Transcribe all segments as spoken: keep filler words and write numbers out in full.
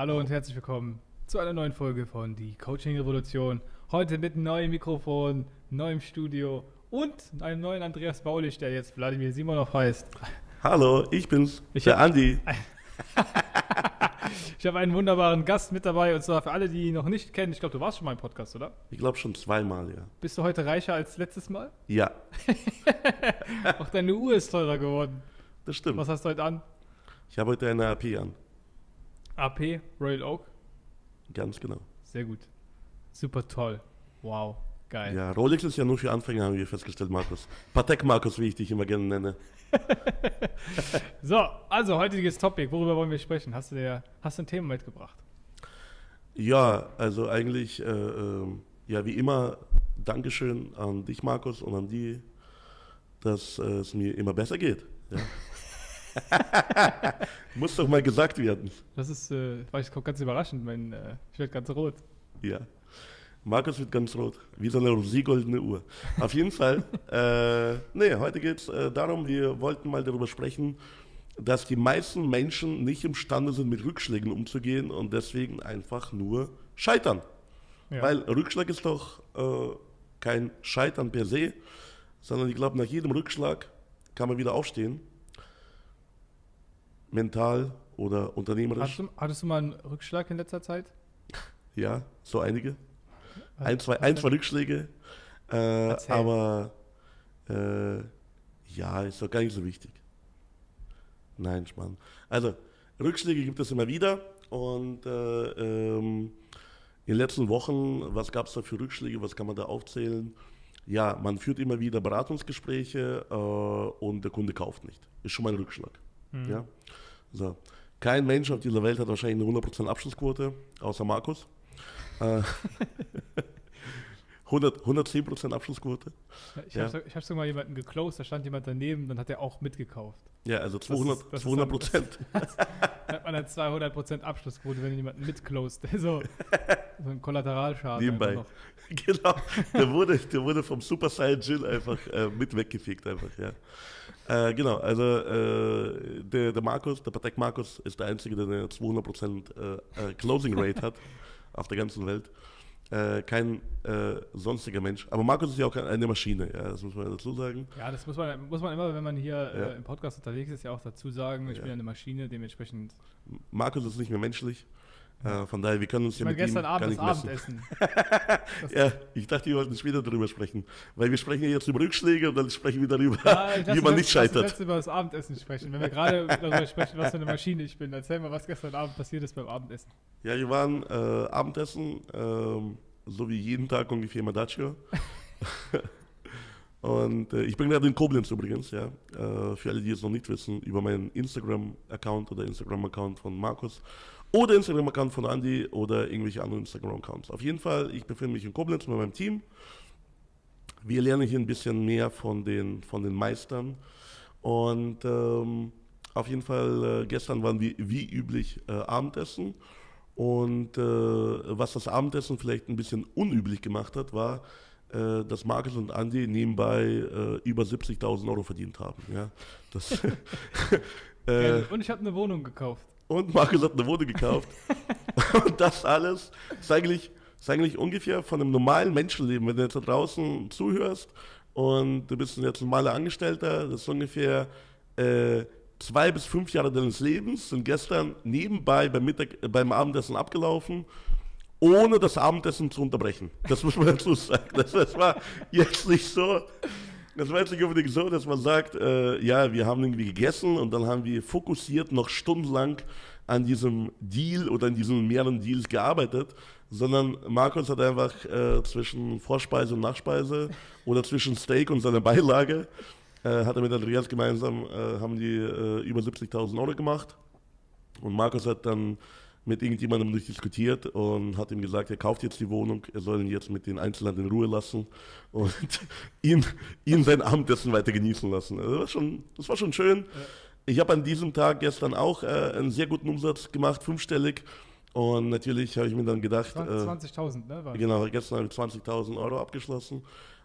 Hallo und herzlich willkommen zu einer neuen Folge von Die Coaching Revolution. Heute mit einem neuen Mikrofon, neuem Studio und einem neuen Andreas Baulich, der jetzt Wladimir Simonov heißt. Hallo, ich bin's, ich der hab, Andi. Ich habe einen wunderbaren Gast mit dabei, und zwar für alle, die ihn noch nicht kennen. Ich glaube, du warst schon mal im Podcast, oder? Ich glaube schon zweimal, ja. Bist du heute reicher als letztes Mal? Ja. Auch deine Uhr ist teurer geworden. Das stimmt. Was hast du heute an? Ich habe heute eine A P an. A P, Royal Oak? Ganz genau. Sehr gut. Super toll. Wow, geil. Ja, Rolex ist ja nur für Anfänger, haben wir festgestellt, Markus. Patek Markus, wie ich dich immer gerne nenne. So, also heutiges Topic, worüber wollen wir sprechen? Hast du, dir, hast du ein Thema mitgebracht? Ja, also eigentlich, äh, äh, ja wie immer, Dankeschön an dich, Markus, und an die, dass äh, es mir immer besser geht. Ja. Muss doch mal gesagt werden. Das ist, äh, war ich ganz überraschend, mein, äh, ich werde ganz rot. Ja, Markus wird ganz rot, wie so eine roségoldene Uhr. Auf jeden Fall, äh, nee, heute geht es äh, darum, wir wollten mal darüber sprechen, dass die meisten Menschen nicht imstande sind, mit Rückschlägen umzugehen und deswegen einfach nur scheitern. Ja. Weil Rückschlag ist doch äh, kein Scheitern per se, sondern ich glaube, nach jedem Rückschlag kann man wieder aufstehen. Mental oder unternehmerisch. Hattest du, hattest du mal einen Rückschlag in letzter Zeit? Ja, so einige. Ein, zwei, ein, zwei Rückschläge. Äh, aber äh, ja, ist doch gar nicht so wichtig. Nein, Schmarrn. Also, Rückschläge gibt es immer wieder. Und äh, ähm, in den letzten Wochen, was gab es da für Rückschläge, was kann man da aufzählen? Ja, man führt immer wieder Beratungsgespräche äh, und der Kunde kauft nicht. Ist schon mal ein Rückschlag. Mhm. Ja? So. Kein Mensch auf dieser Welt hat wahrscheinlich eine hundert Prozent Abschlussquote, außer Markus. hundert, hundertzehn Prozent Abschlussquote. Ich ja. habe hab sogar mal jemanden geclosed, da stand jemand daneben, dann hat er auch mitgekauft. Ja, also zweihundert, das ist, das zweihundert Prozent. Dann hat man dann zweihundert Prozent Abschlussquote, wenn jemanden mitclosed. So, so ein Kollateralschaden. Nebenbei. Genau, der wurde, der wurde vom Super Saiyan Jill einfach äh, mit weggefegt. Einfach, ja. Äh, genau, also äh, der, der Markus, der Patek Markus ist der Einzige, der eine zweihundert Prozent äh, äh, Closing Rate hat auf der ganzen Welt. Äh, kein äh, sonstiger Mensch. Aber Markus ist ja auch eine Maschine, ja, das muss man dazu sagen. Ja, das muss man, muss man immer, wenn man hier ja. äh, im Podcast unterwegs ist, ja auch dazu sagen, ich ja. bin eine Maschine, dementsprechend. Markus ist nicht mehr menschlich. Äh, von daher, wir können uns ich ja mein, mit gestern ihm Abend gar nicht Abendessen. Ja, ich dachte, wir wollten später darüber sprechen. Weil wir sprechen ja jetzt über Rückschläge und dann sprechen wir darüber, ja, wie man nicht scheitert. Lass uns jetzt über das Abendessen sprechen. Wenn wir gerade darüber sprechen, was für eine Maschine ich bin, erzähl mal, was gestern Abend passiert ist beim Abendessen. Ja, wir waren äh, Abendessen, ähm, so wie jeden Tag ungefähr im Dacia. Und äh, ich bin gerade in Koblenz übrigens, ja. Äh, für alle, die es noch nicht wissen, über meinen Instagram-Account oder Instagram-Account von Markus oder Instagram-Account von Andy oder irgendwelche anderen Instagram-Accounts. Auf jeden Fall, ich befinde mich in Koblenz mit meinem Team. Wir lernen hier ein bisschen mehr von den, von den Meistern. Und ähm, auf jeden Fall, äh, gestern waren wir wie üblich äh, Abendessen. Und äh, was das Abendessen vielleicht ein bisschen unüblich gemacht hat, war, äh, dass Markus und Andy nebenbei äh, über siebzigtausend Euro verdient haben. Ja? Das, äh, und ich habe eine Wohnung gekauft. Und Markus hat eine Wohnung gekauft. Und das alles ist eigentlich, ist eigentlich ungefähr von einem normalen Menschenleben. Wenn du jetzt da draußen zuhörst und du bist jetzt ein normaler Angestellter, das ist ungefähr äh, zwei bis fünf Jahre deines Lebens, sind gestern nebenbei beim, Mittag, äh, beim Abendessen abgelaufen, ohne das Abendessen zu unterbrechen. Das muss man dazu sagen. Das, das war jetzt nicht so... Das war jetzt nicht unbedingt so, dass man sagt, äh, ja, wir haben irgendwie gegessen und dann haben wir fokussiert noch stundenlang an diesem Deal oder an diesen mehreren Deals gearbeitet, sondern Markus hat einfach äh, zwischen Vorspeise und Nachspeise oder zwischen Steak und seiner Beilage, äh, hat er mit Andreas gemeinsam, äh, haben die äh, über siebzigtausend Euro gemacht und Markus hat dann mit irgendjemandem durchdiskutiert und hat ihm gesagt, er kauft jetzt die Wohnung, er soll ihn jetzt mit den Einzelhandel in Ruhe lassen und ihn, ihn sein Abendessen weiter genießen lassen. Also das war schon, das war schon schön. Ja. Ich habe an diesem Tag gestern auch äh, einen sehr guten Umsatz gemacht, fünfstellig. Und natürlich habe ich mir dann gedacht... zwanzigtausend, ne? Genau, gestern habe ich zwanzigtausend Euro abgeschlossen.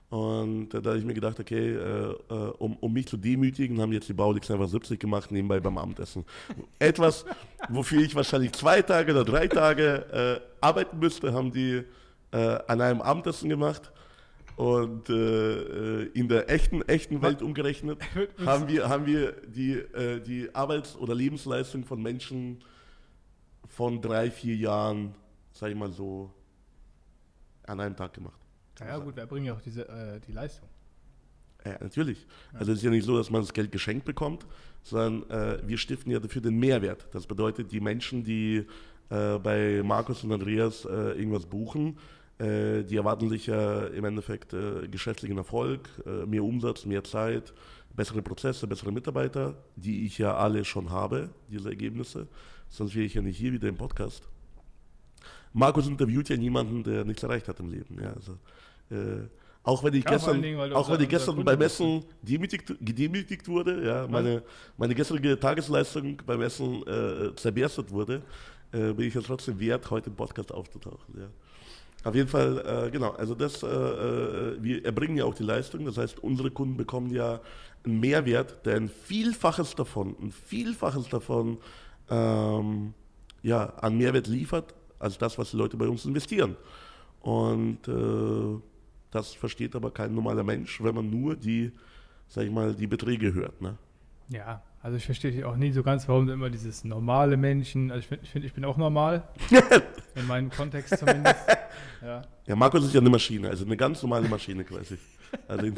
Und äh, da habe ich mir gedacht, okay, äh, äh, um, um mich zu demütigen, haben jetzt die Baulix einfach siebzig gemacht, nebenbei beim Abendessen. Etwas, wofür ich wahrscheinlich zwei Tage oder drei Tage äh, arbeiten müsste, haben die äh, an einem Abendessen gemacht. Und äh, in der echten, echten Welt umgerechnet haben wir, haben wir die, äh, die Arbeits- oder Lebensleistung von Menschen von drei, vier Jahren, sag ich mal so, an einem Tag gemacht. Ja, ja gut, wir erbringen ja auch diese, äh, die Leistung. Ja, natürlich. Ja. Also es ist ja nicht so, dass man das Geld geschenkt bekommt, sondern äh, wir stiften ja dafür den Mehrwert. Das bedeutet, die Menschen, die äh, bei Markus und Andreas äh, irgendwas buchen, äh, die erwarten sich ja im Endeffekt äh, geschäftlichen Erfolg, äh, mehr Umsatz, mehr Zeit, bessere Prozesse, bessere Mitarbeiter, die ich ja alle schon habe, diese Ergebnisse. Sonst wäre ich ja nicht hier wieder im Podcast. Markus interviewt ja niemanden, der nichts erreicht hat im Leben. Ja, also, äh, auch wenn ich Ja, vor gestern, allen Dingen, weil du auch wenn unser- ich gestern unser beim Kunde Essen demütigt, gedemütigt wurde, ja, meine, meine gestrige Tagesleistung beim Essen äh, zerberstet wurde, äh, bin ich ja trotzdem wert, heute im Podcast aufzutauchen. Ja. Auf jeden Fall, äh, genau, also das, äh, äh, wir erbringen ja auch die Leistung, das heißt, unsere Kunden bekommen ja einen Mehrwert, der ein Vielfaches davon, ein Vielfaches davon ähm, ja, an Mehrwert liefert, als das, was die Leute bei uns investieren. Und äh, das versteht aber kein normaler Mensch, wenn man nur die, sag ich mal, die Beträge hört. Ne? Ja, also ich verstehe auch nie so ganz, warum immer dieses normale Menschen, also ich finde, ich, find, ich bin auch normal, in meinem Kontext zumindest. Ja. Ja, Markus ist ja eine Maschine, also eine ganz normale Maschine quasi. Also,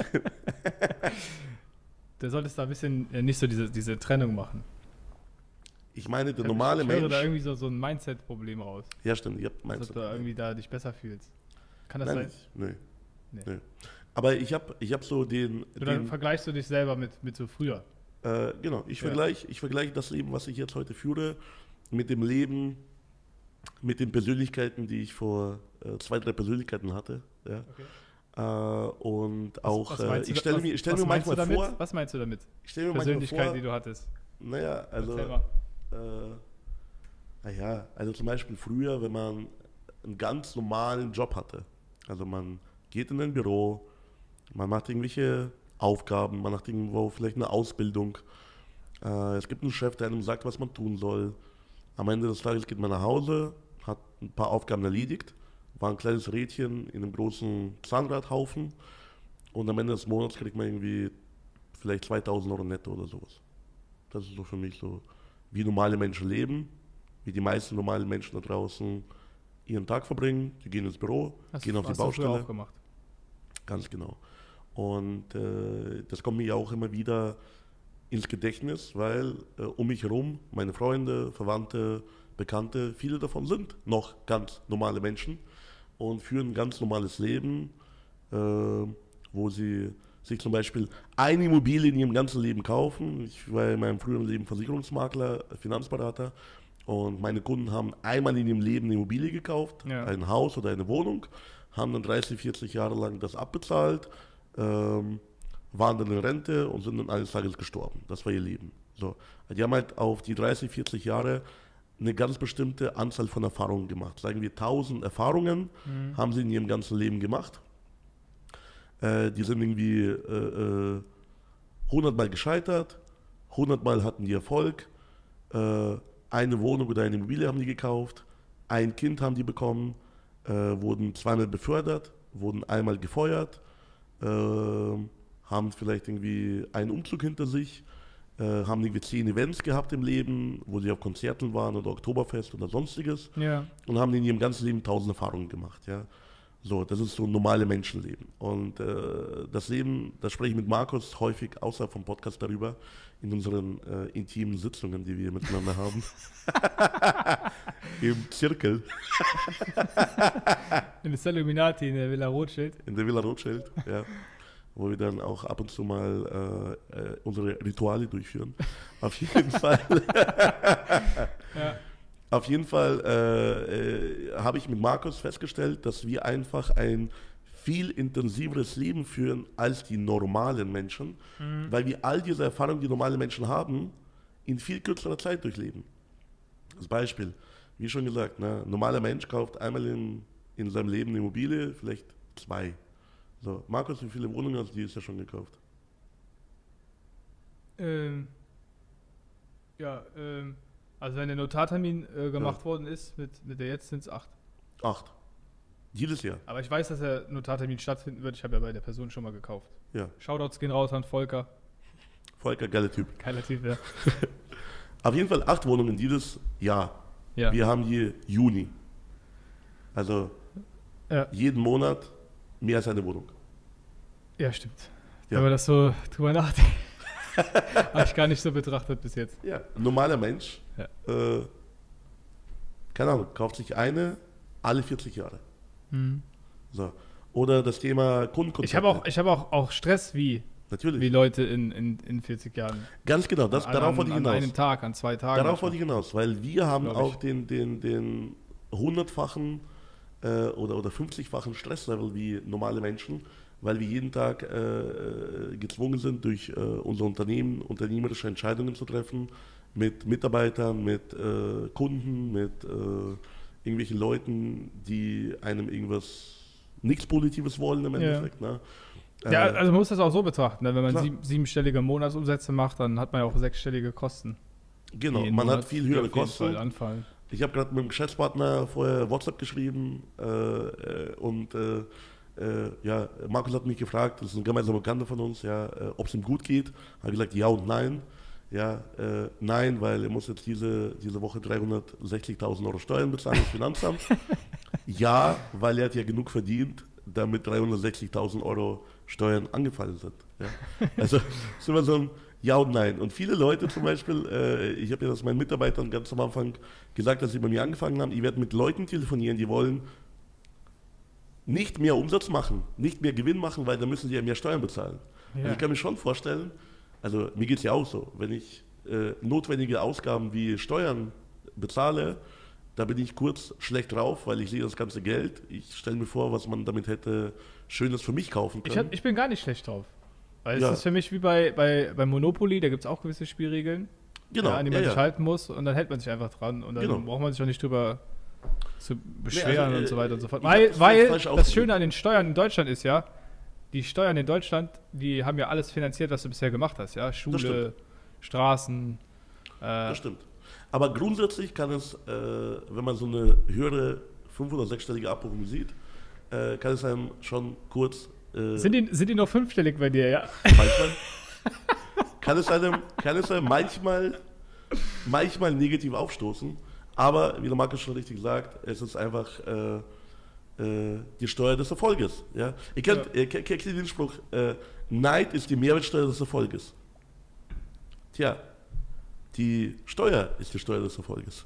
Du solltest da ein bisschen äh, nicht so diese, diese Trennung machen. ich meine, der Ich- normale ich höre Mensch. da irgendwie so, so ein Mindset-Problem raus, Ja, stimmt, ihr dass meinst du da irgendwie da dich besser fühlst. Kann das Nein, sein? nicht. Nee. Nee. Nee. Aber ich habe ich hab so den. Oder den vergleichst du dich selber mit, mit so früher? äh, genau, ich Ja. vergleiche ich vergleich das Leben, was ich jetzt heute führe, mit dem Leben, mit den Persönlichkeiten, die ich vor äh, zwei, drei Persönlichkeiten hatte. Ja. Okay. Äh, und auch, Was äh, meinst du ich da- stelle was- mir, ich stell was mir meinst du manchmal damit? vor, Was meinst du damit? ich stelle mir manchmal Persönlichkeit, vor, die du hattest. naja, also, Erzähl mal. äh, naja, also zum Beispiel früher, wenn man einen ganz normalen Job hatte, also man geht in ein Büro, man macht irgendwelche Aufgaben, man macht irgendwo vielleicht eine Ausbildung, äh, es gibt einen Chef, der einem sagt, was man tun soll. Am Ende des Tages geht man nach Hause, hat ein paar Aufgaben erledigt, war ein kleines Rädchen in einem großen Zahnradhaufen und am Ende des Monats kriegt man irgendwie vielleicht zweitausend Euro netto oder sowas. Das ist so für mich so, wie normale Menschen leben, wie die meisten normalen Menschen da draußen ihren Tag verbringen. Die gehen ins Büro, Hast, gehen auf die hast du früher Baustelle. auch gemacht. Ganz genau. Und äh, das kommt mir ja auch immer wieder ins Gedächtnis, weil äh, um mich herum meine Freunde, Verwandte, Bekannte, viele davon sind noch ganz normale Menschen und führen ein ganz normales Leben, äh, wo sie sich zum Beispiel eine Immobilie in ihrem ganzen Leben kaufen. Ich war in meinem früheren Leben Versicherungsmakler, Finanzberater und meine Kunden haben einmal in ihrem Leben eine Immobilie gekauft, Ja. ein Haus oder eine Wohnung, haben dann dreißig, vierzig Jahre lang das abbezahlt, ähm, waren dann in Rente und sind dann eines Tages gestorben. Das war ihr Leben. So. Die haben halt auf die dreißig, vierzig Jahre eine ganz bestimmte Anzahl von Erfahrungen gemacht. Sagen wir tausend Erfahrungen Mhm. haben sie in ihrem ganzen Leben gemacht. Äh, die sind irgendwie äh, äh, hundert Mal gescheitert, hundert Mal hatten die Erfolg, äh, eine Wohnung oder eine Immobilie haben die gekauft, ein Kind haben die bekommen, äh, wurden zweimal befördert, wurden einmal gefeuert, äh, haben vielleicht irgendwie einen Umzug hinter sich, äh, haben irgendwie zehn Events gehabt im Leben, wo sie auf Konzerten waren oder Oktoberfest oder sonstiges Ja. und haben in ihrem ganzen Leben tausend Erfahrungen gemacht. Ja. So, das ist so ein normales Menschenleben. Und äh, das Leben, das spreche ich mit Markus häufig außerhalb vom Podcast darüber, in unseren äh, intimen Sitzungen, die wir miteinander haben. Im Zirkel, In der Illuminati in der Villa Rothschild. in der Villa Rothschild, ja, wo wir dann auch ab und zu mal äh, äh, unsere Rituale durchführen. Auf jeden Fall. Ja. Auf jeden Fall äh, äh, habe ich mit Markus festgestellt, dass wir einfach ein viel intensiveres Leben führen als die normalen Menschen, Mhm. weil wir all diese Erfahrungen, die normale Menschen haben, in viel kürzerer Zeit durchleben. Als Beispiel, wie schon gesagt, ne, ein normaler Mensch kauft einmal in, in seinem Leben eine Immobilie, vielleicht zwei. So, Markus, wie viele Wohnungen hast du dieses Jahr schon gekauft? Ähm, ja, ähm, also wenn der Notartermin äh, gemacht Ja. worden ist, mit, mit der jetzt sind es acht. Acht. Jedes Jahr. Aber ich weiß, dass der Notartermin stattfinden wird. Ich habe ja bei der Person schon mal gekauft. Ja. Shoutouts gehen raus an Volker. Volker, geiler Typ. Geiler Typ, ja. Auf jeden Fall acht Wohnungen dieses Jahr. Ja, Wir haben hier Juni. Also ja. jeden Monat mehr als eine Wohnung. ja stimmt. Ja. Wenn man das so drüber nachdenkt. Habe ich gar nicht so betrachtet bis jetzt. Ja. Ein normaler Mensch, Ja. äh, keine Ahnung, kauft sich eine alle vierzig Jahre. Hm. So. Oder das Thema Kundenkontakte. Ich habe auch, ich hab auch, auch Stress wie, Natürlich. wie Leute in, in, in vierzig Jahren. Ganz genau, das, an, darauf wollte ich an hinaus. einem Tag, an zwei Tagen. Darauf wollte ich hinaus, weil wir haben Glaub ich. auch den, den, den hundertfachen äh, oder, oder fünfzigfachen Stresslevel wie normale Menschen, weil wir jeden Tag äh, gezwungen sind, durch äh, unser Unternehmen unternehmerische Entscheidungen zu treffen, mit Mitarbeitern, mit äh, Kunden, mit äh, irgendwelchen Leuten, die einem irgendwas, nichts Positives wollen im Ja. Endeffekt. Ne? Ja, Äh, also man muss das auch so betrachten. Ne? Wenn man klar. sieb, siebenstellige Monatsumsätze macht, dann hat man ja auch sechsstellige Kosten. genau, die jeden man Monat hat viel höhere auf jeden Fall Kosten. anfallen. Ich habe gerade mit dem Geschäftspartner vorher WhatsApp geschrieben äh, äh, und äh, äh, ja, Markus hat mich gefragt, das ist ein gemeinsamer Bekannter von uns, ja, äh, ob es ihm gut geht. Habe gesagt, ja und nein. Ja, äh, nein, weil er muss jetzt diese, diese Woche dreihundertsechzigtausend Euro Steuern bezahlen ins Finanzamt. Ja, weil er hat ja genug verdient, damit dreihundertsechzigtausend Euro Steuern angefallen sind. Ja. Also ist immer so ein Ja und Nein. Und viele Leute zum Beispiel, äh, ich habe ja das meinen Mitarbeitern ganz am Anfang gesagt, dass sie bei mir angefangen haben, ich werde mit Leuten telefonieren, die wollen nicht mehr Umsatz machen, nicht mehr Gewinn machen, weil dann müssen sie ja mehr Steuern bezahlen. Ja. Also ich kann mir schon vorstellen, also mir geht es ja auch so, wenn ich äh, notwendige Ausgaben wie Steuern bezahle, da bin ich kurz schlecht drauf, weil ich sehe das ganze Geld. Ich stelle mir vor, was man damit hätte Schönes für mich kaufen können. Ich, hab, ich bin gar nicht schlecht drauf. Weil Ja. es ist für mich wie bei, bei, bei Monopoly, da gibt es auch gewisse Spielregeln, genau, äh, an die man ja, sich ja. halten muss und dann hält man sich einfach dran und dann Genau. braucht man sich auch nicht drüber zu beschweren also, und so äh, weiter und so fort. ich hab Weil, das weil falsch das ausgedrückt. Schöne an den Steuern in Deutschland ist ja, die Steuern in Deutschland, die haben ja alles finanziert, was du bisher gemacht hast, ja, Schule, stimmt. Straßen, äh, Das stimmt. Aber grundsätzlich kann es, äh, wenn man so eine höhere fünf- oder sechsstellige Abbuchung sieht, äh, kann es einem schon kurz äh, sind, die, sind die noch fünfstellig bei dir, ja? manchmal kann es einem, kann es einem manchmal, manchmal negativ aufstoßen. Aber wie der Markus schon richtig sagt, es ist einfach äh, äh, die Steuer des Erfolges. Ja? Ihr kennt, Ja. ihr kennt, kennt den Spruch, äh, Neid ist die Mehrwertsteuer des Erfolges. Tja, die Steuer ist die Steuer des Erfolges.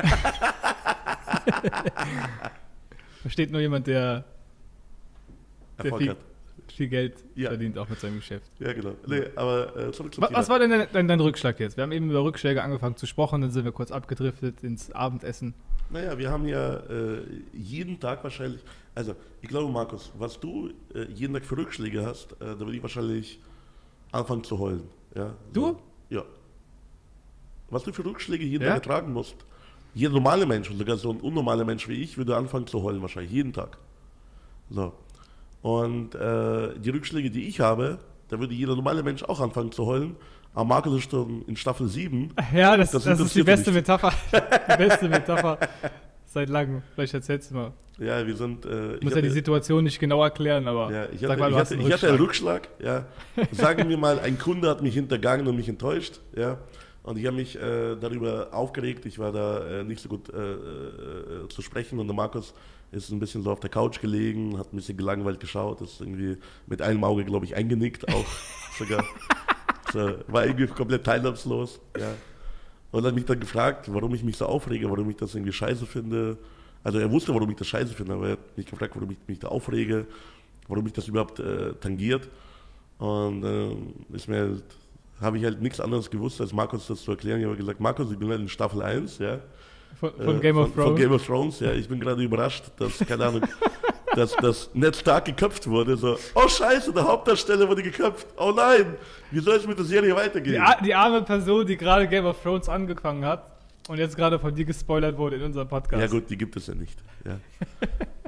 Versteht nur jemand, der, der Erfolg viel, hat. viel Geld Ja. verdient, auch mit seinem Geschäft. Ja, genau. Nee, aber äh, zurück zum Was, Thema. was war denn dein, dein, dein Rückschlag jetzt? Wir haben eben über Rückschläge angefangen zu sprechen, dann sind wir kurz abgedriftet ins Abendessen. Naja, wir haben ja äh, jeden Tag wahrscheinlich, also ich glaube, Markus, was du äh, jeden Tag für Rückschläge hast, äh, da würde ich wahrscheinlich anfangen zu heulen. Ja, Du? Ja. Was du für Rückschläge jeden Ja? Tag ertragen musst. Jeder normale Mensch, und sogar so ein unnormaler Mensch wie ich, würde anfangen zu heulen, wahrscheinlich jeden Tag. So. Und äh, die Rückschläge, die ich habe, da würde jeder normale Mensch auch anfangen zu heulen. Aber Markus ist schon in Staffel sieben. Ja, das, Das das, ist die interessiert beste mich. Metapher. Die beste Metapher seit langem. Vielleicht erzählst du mal. Ja, wir sind. Äh, Ich ich muss ja die hatte- Situation nicht genau erklären, aber Ja, ich sag hatte, mal, du ich hast hatte, einen ich hatte einen Rückschlag. Rückschlag. Ja. Sagen wir mal, ein Kunde hat mich hintergangen und mich enttäuscht. Ja. Und ich habe mich äh, darüber aufgeregt. Ich war da äh, nicht so gut äh, äh, zu sprechen. Und der Markus ist ein bisschen so auf der Couch gelegen, hat ein bisschen gelangweilt geschaut, ist irgendwie mit einem Auge, glaube ich, eingenickt auch sogar. So, war irgendwie komplett teilnahmslos. Ja. Und hat mich dann gefragt, warum ich mich so aufrege, warum ich das irgendwie scheiße finde. Also er wusste, warum ich das scheiße finde, aber er hat mich gefragt, warum ich mich da aufrege, warum mich das überhaupt äh, tangiert. Und äh, ist mir halt, habe ich halt nichts anderes gewusst, als Markus das zu erklären. Ich habe gesagt, Markus, ich bin halt in Staffel eins, ja. Von, von Äh, Game of von, Thrones. Von Game of Thrones, ja. Ich bin gerade überrascht, dass, keine Ahnung, dass das Ned Stark geköpft wurde. So, oh scheiße, der Hauptdarsteller wurde geköpft. Oh nein, wie soll es mit der Serie die, weitergehen? ar- die arme Person, die gerade Game of Thrones angefangen hat und jetzt gerade von dir gespoilert wurde in unserem Podcast. Ja gut, die gibt es ja nicht. Ja.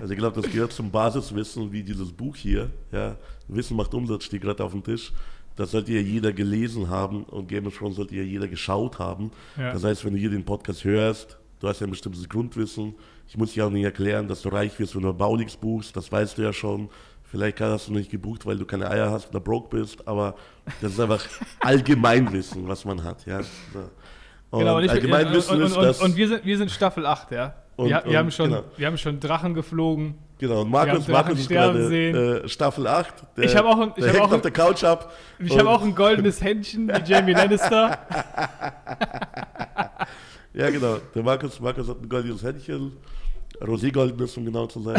Also ich glaube, das gehört zum Basiswissen, wie dieses Buch hier, ja, Wissen macht Umsatz, steht gerade auf dem Tisch. Das sollte ja jeder gelesen haben und Game of Thrones sollte ja jeder geschaut haben. Ja. Das heißt, wenn du hier den Podcast hörst, du hast ja ein bestimmtes Grundwissen. Ich muss dir auch nicht erklären, dass du reich wirst, wenn du Baulix buchst, das weißt du ja schon. Vielleicht hast du nicht gebucht, weil du keine Eier hast oder broke bist, aber das ist einfach Allgemeinwissen, was man hat. Ja. So. Und genau, und, ich, Allgemeinwissen und, und, ist und, das... Und wir sind, wir sind Staffel acht, ja. Und, wir, wir, und, haben schon, genau. wir haben schon Drachen geflogen. Genau, und Markus, Markus ist gerade äh, Staffel acht. Der, ich habe auch, ein, ich der hab hängt auch auf der Couch ab. Ich habe auch ein goldenes Händchen wie Jamie Lannister. Ja, genau. Der Markus, Markus hat ein goldenes Händchen. Rosé-goldenes, um genau zu sein.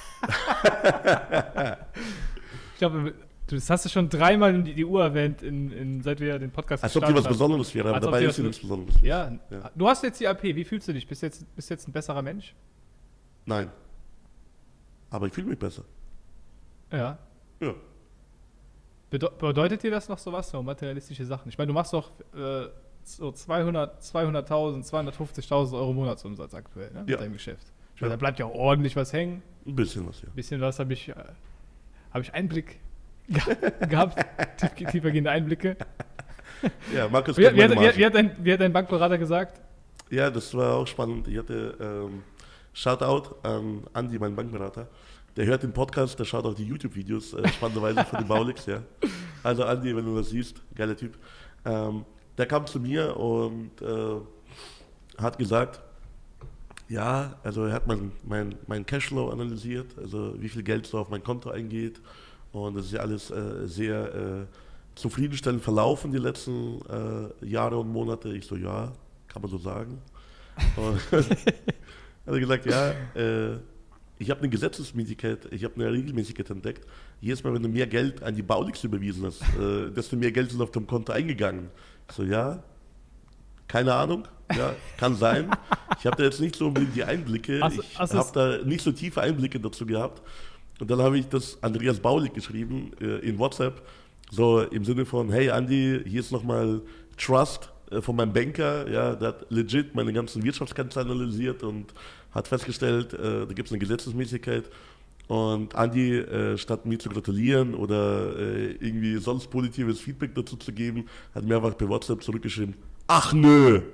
Ich glaube, das hast du schon dreimal die, die Uhr erwähnt, in, in, seit wir den Podcast Als ob die was Besonderes wäre, aber Als dabei ist sie nichts Besonderes. Ja, ja, du hast jetzt die A P. Wie fühlst du dich? Bist du jetzt, bist jetzt ein besserer Mensch? Nein. Aber ich fühle mich besser. Ja. Ja. Bede- bedeutet dir das noch sowas, so materialistische Sachen? Ich meine, du machst doch äh, so zweihundert, zweihunderttausend, zweihundertfünfzigtausend Euro Monatsumsatz aktuell, ne? Mit Ja. deinem Geschäft. Ich Ja. meine, da bleibt ja auch ordentlich was hängen. Ein bisschen was, ja. Ein bisschen was habe ich, äh, habe ich Einblick ge- gehabt, tief, tiefergehende Einblicke. Ja, Markus Wie, kennt wie, meine hat, wie, Marge. wie, hat dein, wie hat dein Bankberater gesagt? Ja, das war auch spannend. Ich hatte ähm, Shoutout an Andi, meinen Bankberater. Der hört den Podcast, der schaut auch die YouTube-Videos, äh, spannenderweise von den Baulix, ja. Also Andi, wenn du das siehst, geiler Typ. Ähm, der kam zu mir und äh, hat gesagt, ja, also er hat mein, mein, mein Cashflow analysiert, also wie viel Geld so auf mein Konto eingeht. Und das ist ja alles äh, sehr äh, zufriedenstellend verlaufen die letzten äh, Jahre und Monate. Ich so, ja, kann man so sagen. Und hat er gesagt, ja, äh, ich habe eine Gesetzesmäßigkeit, ich habe eine Regelmäßigkeit entdeckt. Jedes Mal, wenn du mehr Geld an die Baulix überwiesen hast, äh, desto mehr Geld ist auf dem Konto eingegangen. Ich so, ja, keine Ahnung, ja, kann sein. Ich habe da jetzt nicht so unbedingt die Einblicke, also, ich also habe da nicht so tiefe Einblicke dazu gehabt. Und dann habe ich das Andreas Baulig geschrieben äh, in WhatsApp, so im Sinne von, hey Andi, hier ist nochmal Trust äh, von meinem Banker, ja, der hat legit meine ganzen Wirtschaftskanzleien analysiert und hat festgestellt, äh, da gibt es eine Gesetzesmäßigkeit. Und Andi, äh, statt mir zu gratulieren oder äh, irgendwie sonst positives Feedback dazu zu geben, hat mir einfach per WhatsApp zurückgeschrieben, ach nö!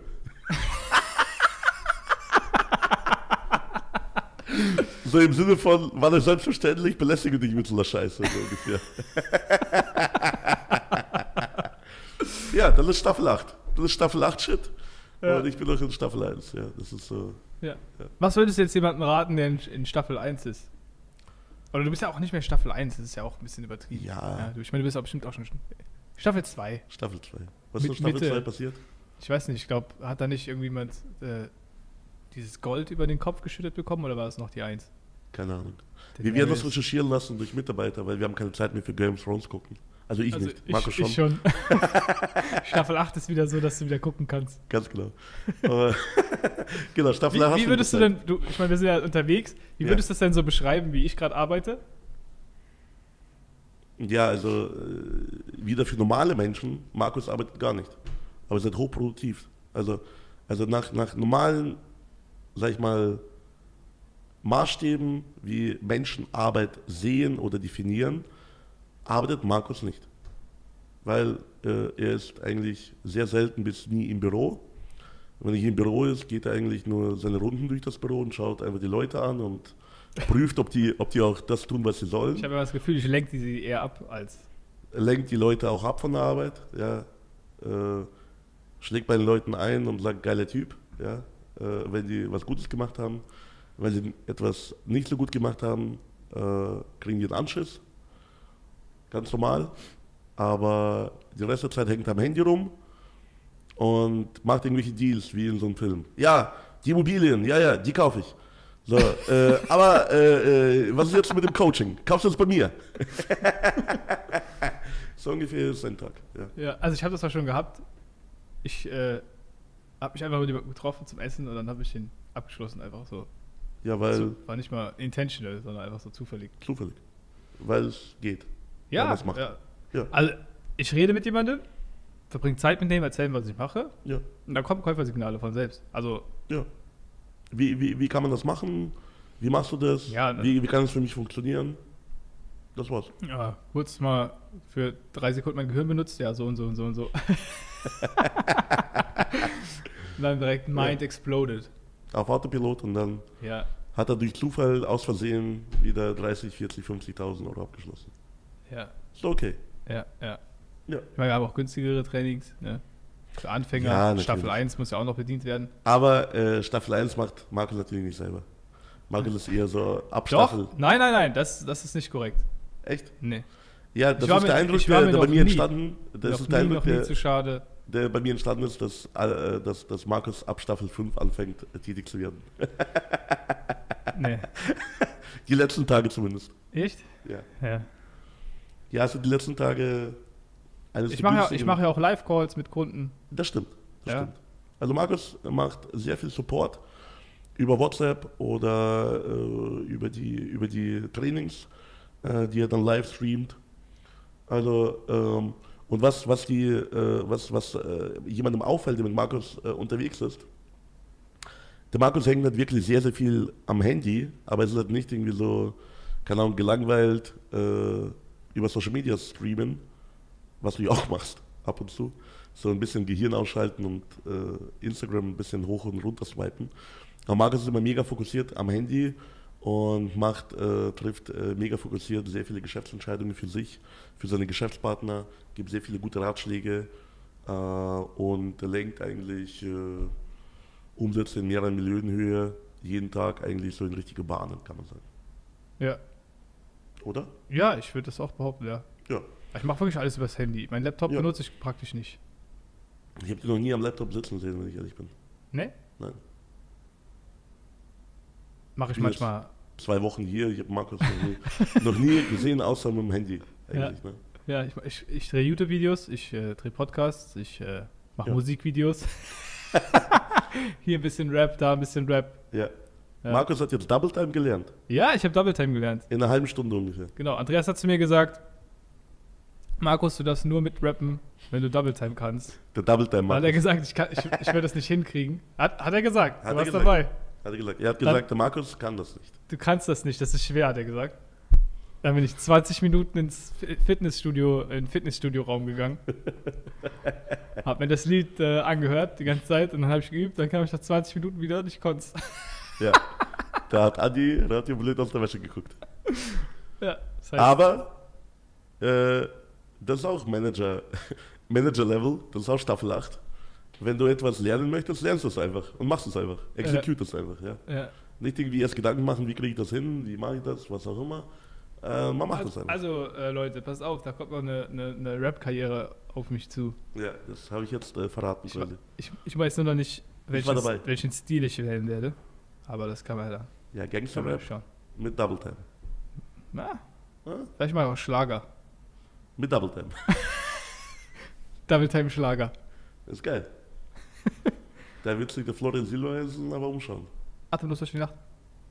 So im Sinne von, war das selbstverständlich, belästige dich mit so einer Scheiße, so ungefähr. Ja, das ist Staffel acht. Das ist Staffel acht Shit. Ja. Und ich bin noch in Staffel eins, ja, das ist so. Ja. Ja. Was würdest du jetzt jemandem raten, der in, in Staffel eins ist? Oder du bist ja auch nicht mehr Staffel eins, das ist ja auch ein bisschen übertrieben. Ja. ja du, ich meine, du bist auch bestimmt auch schon Staffel zwei. Staffel zwei. Was Mit, ist in Staffel Mitte, zwei passiert? Ich weiß nicht, ich glaube, hat da nicht irgendjemand äh, dieses Gold über den Kopf geschüttet bekommen oder war es noch die eins? Keine Ahnung. Wir werden das recherchieren lassen durch Mitarbeiter, weil wir haben keine Zeit mehr für Game of Thrones gucken. Also ich also nicht, Markus schon. Ich schon. Staffel acht ist wieder so, dass du wieder gucken kannst. Ganz genau. Aber genau, Staffel wie, acht. Wie würdest du denn, du, ich meine, wir sind ja unterwegs, wie ja. würdest du das denn so beschreiben, wie ich gerade arbeite? Ja, also wieder für normale Menschen, Markus arbeitet gar nicht. Aber ist halt hochproduktiv. Also, also nach, nach normalen, sag ich mal, Maßstäben, wie Menschen Arbeit sehen oder definieren, arbeitet Markus nicht. Weil äh, er ist eigentlich sehr selten bis nie im Büro. Wenn er im Büro ist, geht er eigentlich nur seine Runden durch das Büro und schaut einfach die Leute an und prüft, ob die, ob die auch das tun, was sie sollen. Ich habe ja das Gefühl, ich lenke sie eher ab als... Er lenkt die Leute auch ab von der Arbeit, ja. Äh, schlägt bei den Leuten ein und sagt, geiler Typ, ja. Äh, wenn die was Gutes gemacht haben. Wenn sie etwas nicht so gut gemacht haben, äh, kriegen die einen Anschiss. Ganz normal. Aber die Rest der Zeit hängt er am Handy rum und macht irgendwelche Deals, wie in so einem Film. Ja, die Immobilien, ja, ja, die kaufe ich. So, äh, aber äh, äh, was ist jetzt mit dem Coaching? Kaufst du das bei mir? So ungefähr ist sein Tag. Ja, ja also ich habe das auch schon gehabt. Ich äh, habe mich einfach mit jemandem getroffen zum Essen und dann habe ich ihn abgeschlossen, einfach so. Ja, weil... So, war nicht mal intentional, sondern einfach so zufällig. Zufällig. Weil es geht. Ja, es macht. ja. Ja. Also ich rede mit jemandem, verbringe Zeit mit dem, erzähle, was ich mache. Ja. Und dann kommen Käufersignale von selbst. Also ja. Wie, wie, wie kann man das machen? Wie machst du das? Ja, ne. wie, wie kann es für mich funktionieren? Das war's. Ja, kurz mal für drei Sekunden mein Gehirn benutzt, ja, so und so und so und so. Und dann direkt Mind Ja. exploded. Auf Autopilot und dann Ja, hat er durch Zufall aus Versehen wieder dreißig, vierzig, fünfzigtausend Euro abgeschlossen. ja, Ist okay. ja, ja. Ja. Ich meine, wir haben auch günstigere Trainings, ne? Für Anfänger. Ja, natürlich. Staffel eins muss ja auch noch bedient werden. Aber äh, Staffel eins macht Markus natürlich nicht selber. Markus ist eher so Abstaffel. Doch, nein, nein, nein, das, das ist nicht korrekt. Echt? Nee. Ja, das Ich war ist der mir- Eindruck, ich war der, mir der bei noch mir nie- entstanden Das noch ist der nie, Eindruck, noch nie der, zu schade. der bei mir entstanden ist, dass, äh, dass, dass Markus ab Staffel fünf anfängt, äh, tätig zu werden. Nee. Die letzten Tage zumindest. Echt? Ja, Ja. ja also die letzten Tage eines Ich mache ja, ich günstigen- mach ja auch Live-Calls mit Kunden. Das stimmt, das Ja. stimmt. Also Markus macht sehr viel Support über WhatsApp oder äh, über, die, über die Trainings, äh, die er dann live streamt. Also ähm, und was, was, die, äh, was, was äh, jemandem auffällt, der mit Markus äh, unterwegs ist, der Markus hängt halt wirklich sehr, sehr viel am Handy, aber es ist halt nicht irgendwie so, keine Ahnung, gelangweilt äh, über Social Media streamen, was du ja auch machst, ab und zu. So ein bisschen Gehirn ausschalten und äh, Instagram ein bisschen hoch und runter swipen. Aber Markus ist immer mega fokussiert am Handy und macht, äh, trifft äh, mega fokussiert sehr viele Geschäftsentscheidungen für sich, für seine Geschäftspartner, gibt sehr viele gute Ratschläge äh, und lenkt eigentlich äh, Umsätze in mehreren Millionen Höhe jeden Tag eigentlich so in richtige Bahnen, kann man sagen. Ja. Oder? Ja, ich würde das auch behaupten, ja. Ja. Ich mache wirklich alles übers Handy. Mein Laptop Ja. benutze ich praktisch nicht. Ich habe dich noch nie am Laptop sitzen sehen, wenn ich ehrlich bin. Ne? Nein. Mache ich Wie jetzt? manchmal. Zwei Wochen hier, ich habe Markus noch nie, noch nie gesehen, außer mit dem Handy. Eigentlich, ne? Ja, ich, ich, ich drehe YouTube-Videos, ich äh, drehe Podcasts, ich äh, mache Ja. Musikvideos. Hier ein bisschen Rap, da ein bisschen Rap. Ja. Ja. Markus hat jetzt Double Time gelernt. Ja, ich habe Double Time gelernt. In einer halben Stunde ungefähr. Genau, Andreas hat zu mir gesagt, Markus, du darfst nur mitrappen, wenn du Double Time kannst. Der Double Time Da hat er Markus. gesagt, ich, kann, ich, ich werde das nicht hinkriegen. Hat, hat er gesagt, Hat du er warst gesagt. dabei. Hat er gesagt. Er hat Dann- gesagt, der Markus kann das nicht. Du kannst das nicht, das ist schwer, hat er gesagt. Dann bin ich zwanzig Minuten ins Fi- Fitnessstudio, in den Fitnessstudio-Raum gegangen. Hab mir das Lied äh, angehört die ganze Zeit und dann habe ich geübt. Dann kam ich nach zwanzig Minuten wieder und ich konnte es. Ja. Da hat Adi relativ blöd aus der Wäsche geguckt. Ja, das heißt, Aber äh, das ist auch Manager, Manager-Level, das ist auch Staffel acht. Wenn du etwas lernen möchtest, lernst du es einfach und machst es einfach. Execute es einfach, ja. ja. Nicht irgendwie erst Gedanken machen, wie kriege ich das hin, wie mache ich das, was auch immer. Äh, man macht es Also, einfach. also äh, Leute, passt auf, da kommt noch eine, eine, eine Rap-Karriere auf mich zu. Ja, das habe ich jetzt äh, verraten. Ich, quasi. ich, ich weiß nur noch nicht, war welchen, dabei. welchen Stil ich wählen werde. Aber das kann man ja dann Ja, kann man Gangster-Rap schauen. mit Double Time. Na, Ja? vielleicht mal auch Schlager. Mit Double Time. Double Time Schlager. Ist geil. Da wird sich der Florian Silbereisen aber umschauen. Atemlos durch die Nacht.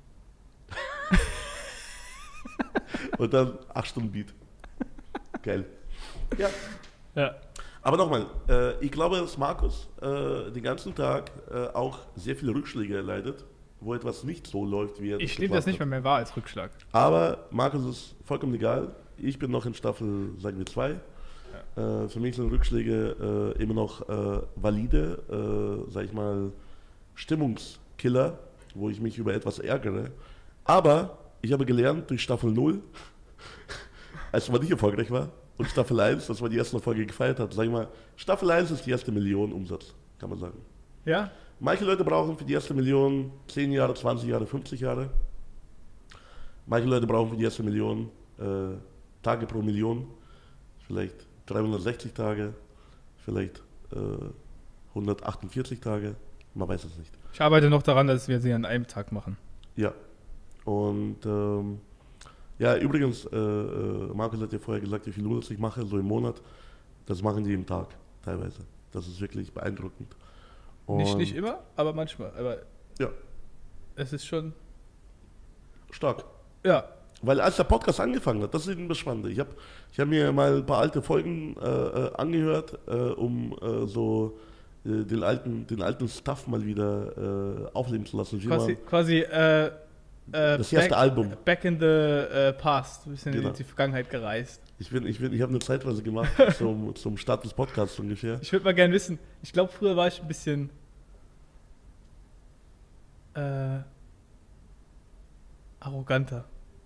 Und dann acht Stunden Beat. Geil. Ja. Ja. Aber nochmal, äh, ich glaube, dass Markus äh, den ganzen Tag äh, auch sehr viele Rückschläge erleidet, wo etwas nicht so läuft, wie er Ich nehme das geplant nicht hat. mehr, mehr wahr als Rückschlag. Aber Markus ist vollkommen egal. Ich bin noch in Staffel, sagen wir, zwei. Äh, für mich sind Rückschläge äh, immer noch äh, valide, äh, sag ich mal, Stimmungskiller, wo ich mich über etwas ärgere. Aber ich habe gelernt durch Staffel null, als man nicht erfolgreich war, und Staffel eins, dass man die erste Folge gefeiert hat, sag ich mal, Staffel eins ist die erste Million Umsatz, kann man sagen. Ja? Manche Leute brauchen für die erste Million zehn Jahre, zwanzig Jahre, fünfzig Jahre. Manche Leute brauchen für die erste Million äh, Tage pro Million, vielleicht dreihundertsechzig Tage, vielleicht äh, hundertachtundvierzig Tage, man weiß es nicht. Ich arbeite noch daran, dass wir sie an einem Tag machen. Ja, und ähm, ja, übrigens, äh, äh, Markus hat ja vorher gesagt, wie viel Umsatz ich mache, so im Monat, das machen die im Tag teilweise. Das ist wirklich beeindruckend. Nicht, Und- nicht immer, aber manchmal. Aber Ja, es ist schon. stark. Ja. Weil als der Podcast angefangen hat, das ist eben das Spannende. Ich habe ich hab mir mal ein paar alte Folgen äh, äh, angehört, äh, um äh, so äh, den, alten, den alten Stuff mal wieder äh, aufleben zu lassen. Wie Quasi, man, quasi äh, äh, Das erste back, Album. Back in the äh, Past, ein bisschen Genau. in die Vergangenheit gereist. Ich bin, ich bin, ich habe eine Zeitreise gemacht zum, zum Start des Podcasts ungefähr. Ich würde mal gerne wissen, ich glaube, früher war ich ein bisschen äh, arroganter.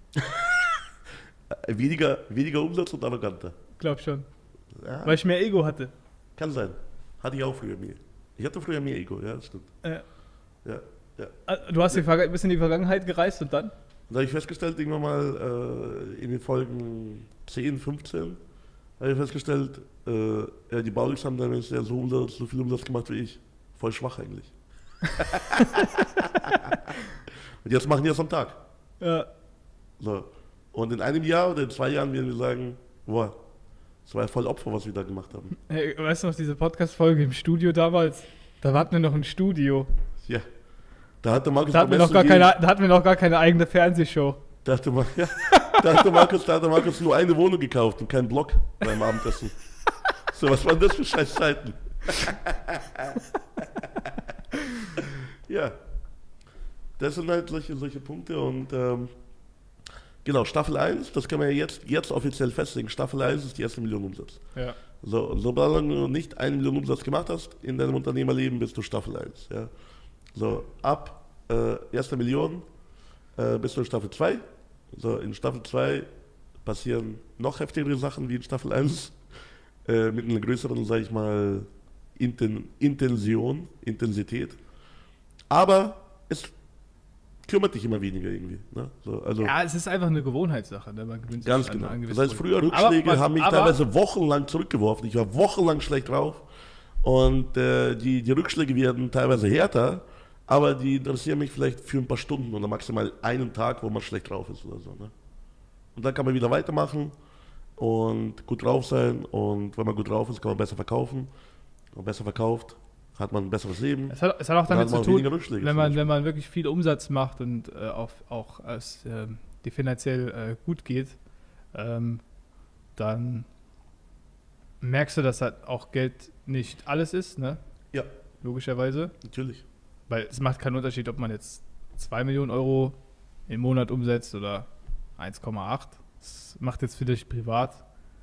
Äh, Weniger, weniger Umsatz und arroganter. Glaub schon. Ja, Weil ich mehr Ego hatte. kann sein. Hatte ich auch früher mehr. Ich hatte früher mehr Ego, ja, das stimmt. Äh, Ja, ja. äh, du hast die Verga- bist in die Vergangenheit gereist und dann? Da habe ich festgestellt, irgendwann mal äh, in den Folgen zehn, fünfzehn, habe ich festgestellt, äh, ja, die Baulichs haben dann ja so, Umsatz, so viel Umsatz gemacht wie ich. Voll schwach eigentlich. Und jetzt machen die das am Tag. Ja. So. Und in einem Jahr oder in zwei Jahren werden wir sagen, boah, das war ja voll Opfer, was wir da gemacht haben. Hey, weißt du noch, diese Podcast-Folge im Studio damals? Da hatten wir noch ein Studio. Ja. Da hatte Markus Da hatten, wir noch gar keine, da hatten wir noch gar keine eigene Fernsehshow. Da hatte, Mar- ja, da, hatte Markus, da hatte Markus nur eine Wohnung gekauft und keinen Block beim Abendessen. So, was waren das für scheiß Zeiten? Ja. Das sind halt solche, solche Punkte und ähm, genau, Staffel eins, das kann man ja jetzt, jetzt offiziell festlegen. Staffel eins ist die erste Million Umsatz. Ja. So, sobald du nicht eine Million Umsatz gemacht hast in deinem Unternehmerleben, bist du Staffel eins. Ja. So, ab äh, erster Million äh, bist du in Staffel zwei. So, in Staffel zwei passieren noch heftigere Sachen wie in Staffel eins. Äh, mit einer größeren, sag ich mal, Inten Intention, Intensität. Aber es kümmert dich immer weniger irgendwie. Ne? So, also Ja, es ist einfach eine Gewohnheitssache. Ne? Man gewöhnt sich ganz an- genau. an Das gewisse heißt, Punkte. früher Rückschläge Aber- haben mich aber- teilweise wochenlang zurückgeworfen. Ich war wochenlang schlecht drauf. Und äh, die, die Rückschläge werden teilweise härter, aber die interessieren mich vielleicht für ein paar Stunden oder maximal einen Tag, wo man schlecht drauf ist oder so. Ne? Und dann kann man wieder weitermachen und gut drauf sein. Und wenn man gut drauf ist, kann man besser verkaufen. Wenn man besser verkauft, hat man ein besseres Leben. Es hat, es hat auch Dann damit hat man zu tun, weniger Rückschläge wenn zum man, Beispiel. wenn man wirklich viel Umsatz macht und äh, auch, auch es ähm, die finanziell äh, gut geht, ähm, dann merkst du, dass halt auch Geld nicht alles ist, ne? Ja, Logischerweise. natürlich. Weil es macht keinen Unterschied, ob man jetzt zwei Millionen Euro im Monat umsetzt oder eins Komma acht. Das macht jetzt für dich privat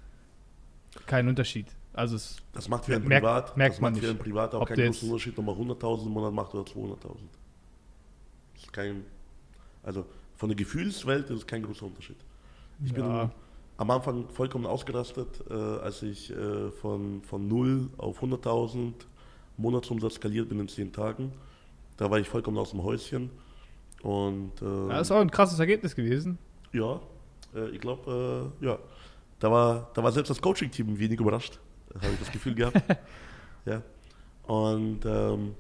keinen Unterschied. Also es Das macht für einen Merkt- Privat, merkt das man macht für nicht. einen Privat auch Ob keinen der großen jetzt- Unterschied, ob man hunderttausend im Monat macht oder zweihunderttausend. Das ist kein, also von der Gefühlswelt ist es kein großer Unterschied. Ich bin Ja. am Anfang vollkommen ausgerastet, äh, als ich äh, von, von null auf hunderttausend Monatsumsatz skaliert bin in zehn Tagen. Da war ich vollkommen aus dem Häuschen. Und äh, Ja, das ist auch ein krasses Ergebnis gewesen. ja, äh, ich glaube, äh, ja, da war, da war selbst das Coaching-Team ein wenig überrascht, habe ich das Gefühl gehabt. Ja. Und ähm,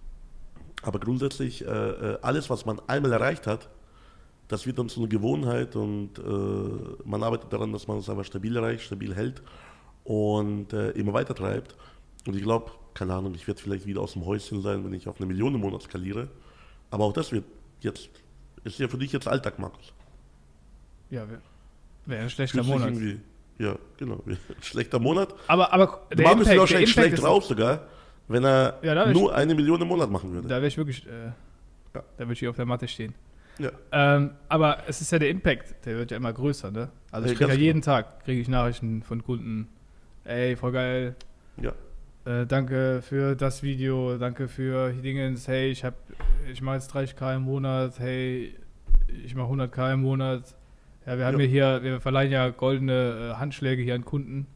aber grundsätzlich, äh, äh, alles, was man einmal erreicht hat, das wird dann zu einer Gewohnheit und äh, man arbeitet daran, dass man es einfach stabil erreicht, stabil hält und äh, immer weiter treibt. Und ich glaube, keine Ahnung, ich werde vielleicht wieder aus dem Häuschen sein, wenn ich auf eine Million im Monat skaliere. Aber auch das wird jetzt, ist ja für dich jetzt Alltag, Markus. Ja, wäre wär ein schlechter Fühlst dich Monat. irgendwie, ja, genau, ein schlechter Monat. Aber, aber Der Markus ist der wahrscheinlich Impact schlecht ist- drauf sogar, wenn er Ja, da nur eine Million im Monat machen würde. Da wäre ich wirklich, äh, Ja. da würde ich auf der Matte stehen. Ja. Ähm, aber es ist ja der Impact, der wird ja immer größer, ne? Also Ja, ich kriege ja ganz jeden Tag kriege ich Nachrichten von Kunden, ey, voll geil, Ja. äh, danke für das Video, danke für die Dingens, hey, ich hab, ich mache jetzt dreißigtausend im Monat, hey, ich mache hunderttausend im Monat. Ja, wir haben Ja. ja hier, wir verleihen ja goldene äh, Handschläge hier an Kunden.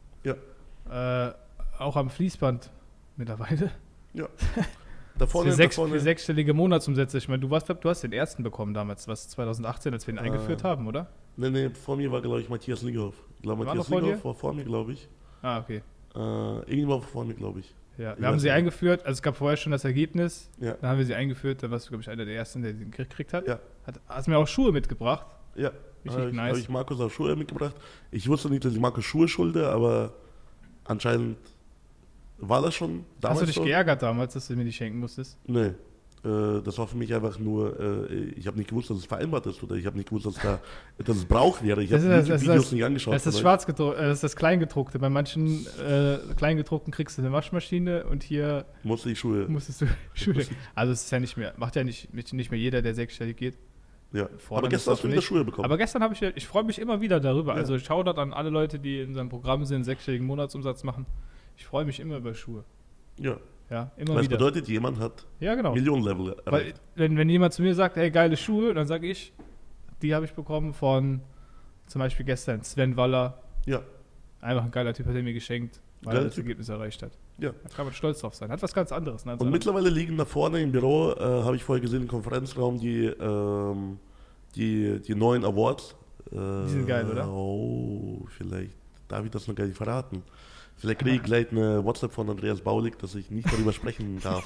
Ja. Äh, auch am Fließband mittlerweile. Ja. Da vorne, für, da sechs, vorne für sechsstellige Monatsumsätze. Ich meine, du, warst, du hast den ersten bekommen damals, was zwanzig achtzehn, als wir ihn Äh, eingeführt haben, oder? Nee, nee, vor mir war, glaube ich, Matthias Niggerhoff. Ich glaube, War Matthias noch vor Niggerhoff dir? war vor mir, glaube ich. Ah, okay. Äh, irgendwann war vor mir, glaube ich. Ja, Ich wir haben weiß sie nicht. eingeführt, also es gab vorher schon das Ergebnis, Ja. dann haben wir sie eingeführt, dann warst du, glaube ich, einer der Ersten, der sie gekriegt hat. Ja. hat. Hast mir auch Schuhe mitgebracht. Ja. Richtig Habe ich, nice. hab ich Markus auch Schuhe mitgebracht. Ich wusste nicht, dass ich Markus Schuhe schulde, aber anscheinend war das schon damals Hast du dich so. geärgert damals, dass du mir die schenken musstest? Nee. Äh, das war für mich einfach nur, äh, ich habe nicht gewusst, dass es vereinbart ist oder ich habe nicht gewusst, dass, da, dass es Brauch wäre. Ich habe Das die ist- das ist- YouTube-Videos nicht angeschaut. Das ist das oder? Schwarzgedruckte, äh, das ist das Kleingedruckte. Bei manchen äh, Kleingedruckten kriegst du eine Waschmaschine und hier Musste ich Schuhe. musstest du Schuhe. Also es ist ja nicht mehr, macht ja nicht, nicht mehr jeder, der sechsstellig geht. Ja, Fordern aber ist gestern das hast du wieder nicht. Schuhe bekommen. Aber gestern habe ich, ich freue mich immer wieder darüber. Ja. Also Shoutout an alle Leute, die in seinem Programm sind, sechsstelligen Monatsumsatz machen. Ich freue mich immer über Schuhe. ja. Ja, immer Was wieder. bedeutet, jemand hat Ja, genau. Millionenlevel Weil, erreicht. wenn, wenn jemand zu mir sagt, hey, geile Schuhe, dann sage ich, die habe ich bekommen von zum Beispiel gestern Sven Waller. Ja, Einfach ein geiler Typ, hat er mir geschenkt, weil Geiler er das Typ. Ergebnis erreicht hat. ja. Da kann man stolz drauf sein. Hat was ganz anderes. Ne? als Und andere. mittlerweile liegen da vorne im Büro, äh, habe ich vorher gesehen, im Konferenzraum, die, ähm, die, die neuen Awards. Äh, Die sind geil, oder? Oh, vielleicht darf ich das noch gar nicht verraten. Vielleicht kriege ich gleich eine WhatsApp von Andreas Baulig, dass ich nicht darüber sprechen darf.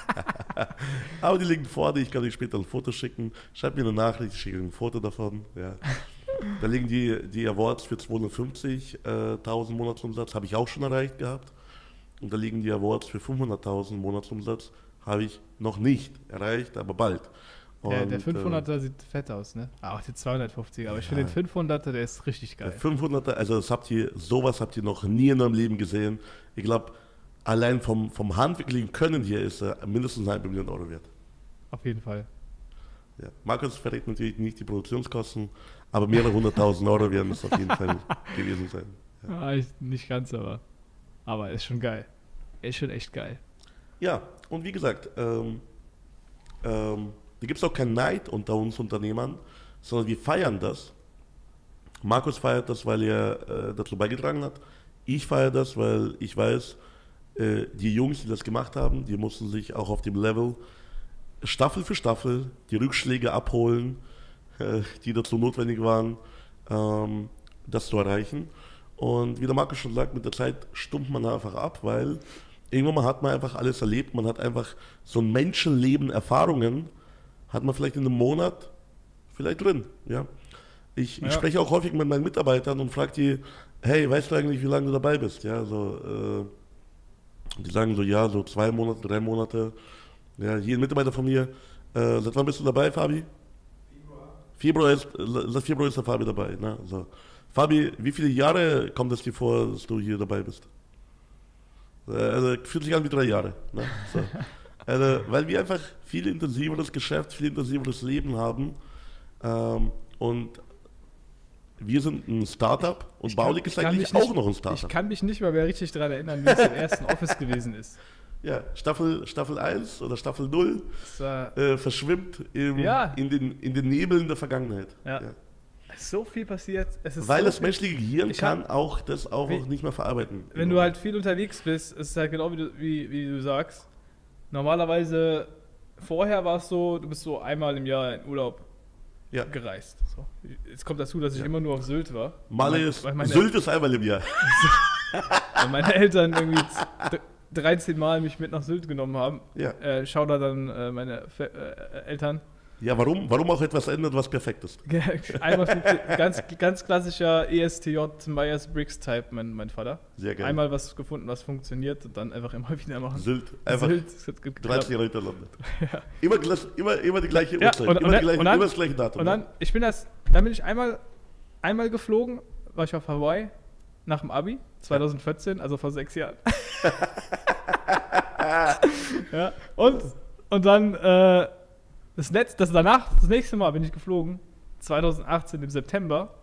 Aber die liegen vorne, ich kann euch später ein Foto schicken. Schreibt mir eine Nachricht, ich schicke ein Foto davon. Ja. Da liegen die, die Awards für zweihundertfünfzigtausend Monatsumsatz, habe ich auch schon erreicht gehabt. Und da liegen die Awards für fünfhunderttausend Monatsumsatz, habe ich noch nicht erreicht, aber bald. Der, Und, der fünfhunderter sieht fett aus, ne? Ah, auch der zweihundertfünfziger. Aber ich finde den fünfhunderter, der ist richtig äh, Der geil. fünfhunderter, also das habt ihr, sowas habt ihr noch nie in eurem Leben gesehen. Ich glaube, allein vom, vom handwerklichen Können hier ist er mindestens eine halbe Million Euro wert. Auf jeden Fall. Ja. Markus verrät natürlich nicht die Produktionskosten, aber mehrere hunderttausend Euro werden es auf jeden Fall gewesen sein. Ja. Ah, ich, nicht ganz, aber. Aber ist schon geil. Ist schon echt geil. Ja, und wie gesagt, ähm, ähm, da gibt es auch keinen Neid unter uns Unternehmern, sondern wir feiern das. Markus feiert das, weil er äh, dazu beigetragen hat. Ich feiere das, weil ich weiß, äh, die Jungs, die das gemacht haben, die mussten sich auch auf dem Level Staffel für Staffel die Rückschläge abholen, äh, die dazu notwendig waren, ähm, das zu erreichen. Und wie der Markus schon sagt, mit der Zeit stumpft man einfach ab, weil irgendwann mal hat man einfach alles erlebt, man hat einfach so ein Menschenleben, Erfahrungen, hat man vielleicht in einem Monat vielleicht drin. Ja? Ich, Ja. ich spreche auch häufig mit meinen Mitarbeitern und frage die, hey, weißt du eigentlich, wie lange du dabei bist? Ja, so, äh, die sagen so, ja, so zwei Monate, drei Monate. Ja, jeden Mitarbeiter von mir, äh, seit wann bist du dabei, Fabi? Februar. Februar ist, seit Februar ist der Fabi dabei. Ne? So. Fabi, wie viele Jahre kommt es dir vor, dass du hier dabei bist? Äh, Also, fühlt sich an wie drei Jahre. Ne? So. Also, weil wir einfach viel intensiveres Geschäft, viel intensiveres Leben haben. Ähm, und wir sind ein Startup und Ich kann- Baulig ist ich kann eigentlich mich auch nicht- noch ein Ich Startup. kann mich nicht mal mehr richtig daran erinnern, wie es im ersten Office gewesen ist. Ja, Staffel, Staffel eins oder Staffel null Es war äh, verschwimmt im, Ja. in, den, in den Nebeln der Vergangenheit. Ja. es ist so viel passiert. Es ist Weil so das viel, menschliche Gehirn Ich kann hab- auch das auch, Wie- auch nicht mehr verarbeiten. wenn du halt viel unterwegs bist, ist es halt genau wie du, wie, wie du sagst. Normalerweise, vorher war es so, du bist so einmal im Jahr in Urlaub Ja. gereist. So. Jetzt kommt dazu, dass ich Ja. immer nur auf Sylt war. Malle Weil- ist, weil meine, Sylt ist einmal im Jahr. weil meine Eltern irgendwie z- dreizehn Mal mich mit nach Sylt genommen haben. Ja. Äh, schau da dann äh, meine Fe äh, Eltern. Ja, warum, warum auch etwas ändert, was perfekt ist? Einmal funkti- ganz, ganz klassischer E S T J Myers-Briggs-Type, mein, mein Vater. Sehr geil. Einmal was gefunden, was funktioniert und dann einfach immer wieder machen. Sylt, einfach Sylt, es hat geklappt. dreizehn Jahre hintereinander. Immer, glas- immer, immer die gleiche Ja, Uhrzeit, und- immer, und die dann- gleiche, und dann- immer das gleiche Datum. Und dann, ich bin das, dann bin ich einmal, einmal geflogen, war ich auf Hawaii nach dem Abi, zwanzig vierzehn, also vor sechs Jahren. ja, und, und dann äh, das, Netz, das danach, das nächste Mal bin ich geflogen, zwanzig achtzehn im September.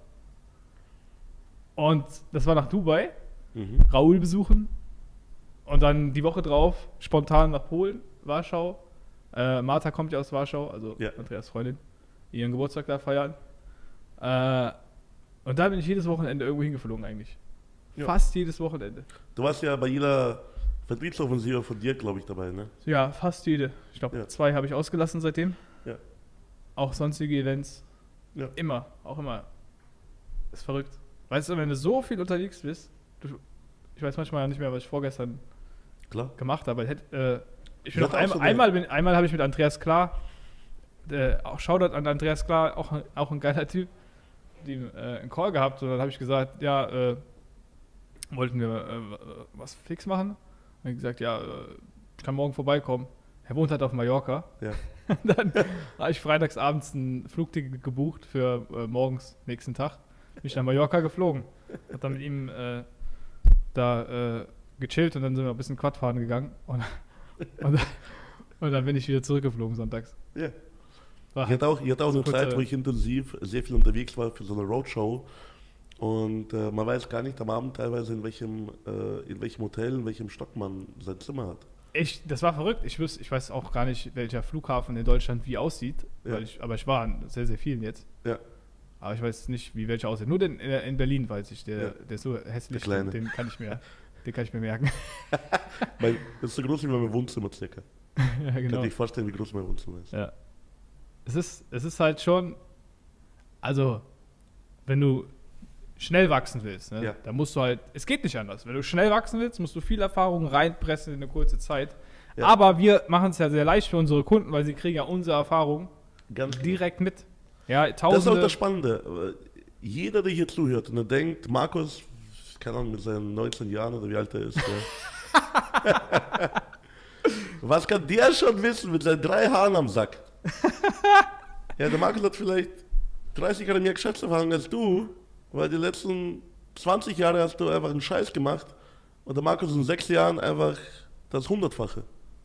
Und das war nach Dubai, Mhm. Raoul besuchen. Und dann die Woche drauf spontan nach Polen, Warschau. Äh, Martha kommt ja aus Warschau, also Ja. Andreas Freundin, ihren Geburtstag da feiern. Äh, und da bin ich jedes Wochenende irgendwo hingeflogen eigentlich. Ja. Fast jedes Wochenende. Du warst ja bei jeder Vertriebsoffensive von dir, glaube ich, dabei, ne? Ja, fast jede. Ich glaube, Ja. zwei habe ich ausgelassen seitdem. Ja. Auch sonstige Events. Ja. Immer, auch immer. Ist verrückt. Weißt du, wenn du so viel unterwegs bist, du, ich weiß manchmal nicht mehr, was ich vorgestern Klar. gemacht habe. Ich, hätte, äh, ich bin Ich auch hatte auch ein, so eine- einmal, bin, einmal habe ich mit Andreas Klar, äh, auch Shoutout an Andreas Klar, auch, auch ein geiler Typ, die, äh, einen Call gehabt und dann habe ich gesagt, ja, äh, wollten wir äh, was fix machen? Und ich gesagt, ja, äh, ich kann morgen vorbeikommen. Er wohnt halt auf Mallorca. Ja. Dann habe ich freitags abends ein Flugticket gebucht für äh, morgens nächsten Tag. Bin ich nach Mallorca geflogen. Hab dann mit ihm äh, da äh, gechillt und dann sind wir ein bisschen Quad fahren gegangen. Und, und, und dann bin ich wieder zurückgeflogen sonntags. Ja. War Ich hatte auch, ich hatte auch so eine kurze- Zeit, wo ich intensiv sehr viel unterwegs war für so eine Roadshow. Und äh, man weiß gar nicht am Abend teilweise, in welchem, äh, in welchem Hotel, in welchem Stock man sein Zimmer hat. Ich, das war verrückt. Ich, wüs, ich weiß auch gar nicht, welcher Flughafen in Deutschland wie aussieht. Ja. Weil ich, aber ich war an sehr, sehr vielen jetzt. Ja. Aber ich weiß nicht, wie welcher aussieht. Nur den äh, in Berlin weiß ich. Der, Ja. der ist so hässlich. Der kleine. Den kann ich mir, den kann ich mir merken. Mein, das ist so groß wie mein Wohnzimmer circa. Ja, Ich kann genau. dir vorstellen, wie groß mein Wohnzimmer ist. Ja. Es ist, es ist halt schon, also, wenn du schnell wachsen willst, ne, Ja. dann musst du halt, es geht nicht anders. Wenn du schnell wachsen willst, musst du viel Erfahrung reinpressen in eine kurze Zeit. Ja. Aber wir machen es ja sehr leicht für unsere Kunden, weil sie kriegen ja unsere Erfahrung Ganz genau. direkt mit. Ja, Das ist auch tausende. das Spannende. Jeder, der hier zuhört und der denkt, Markus, keine Ahnung, mit seinen neunzehn Jahren oder wie alt er ist, ja. Was kann der schon wissen mit seinen drei Haaren am Sack? Ja, der Markus hat vielleicht dreißig Jahre mehr Geschäftserfahrung als du, weil die letzten zwanzig Jahre hast du einfach einen Scheiß gemacht und der Markus in sechs Jahren einfach das Hundertfache.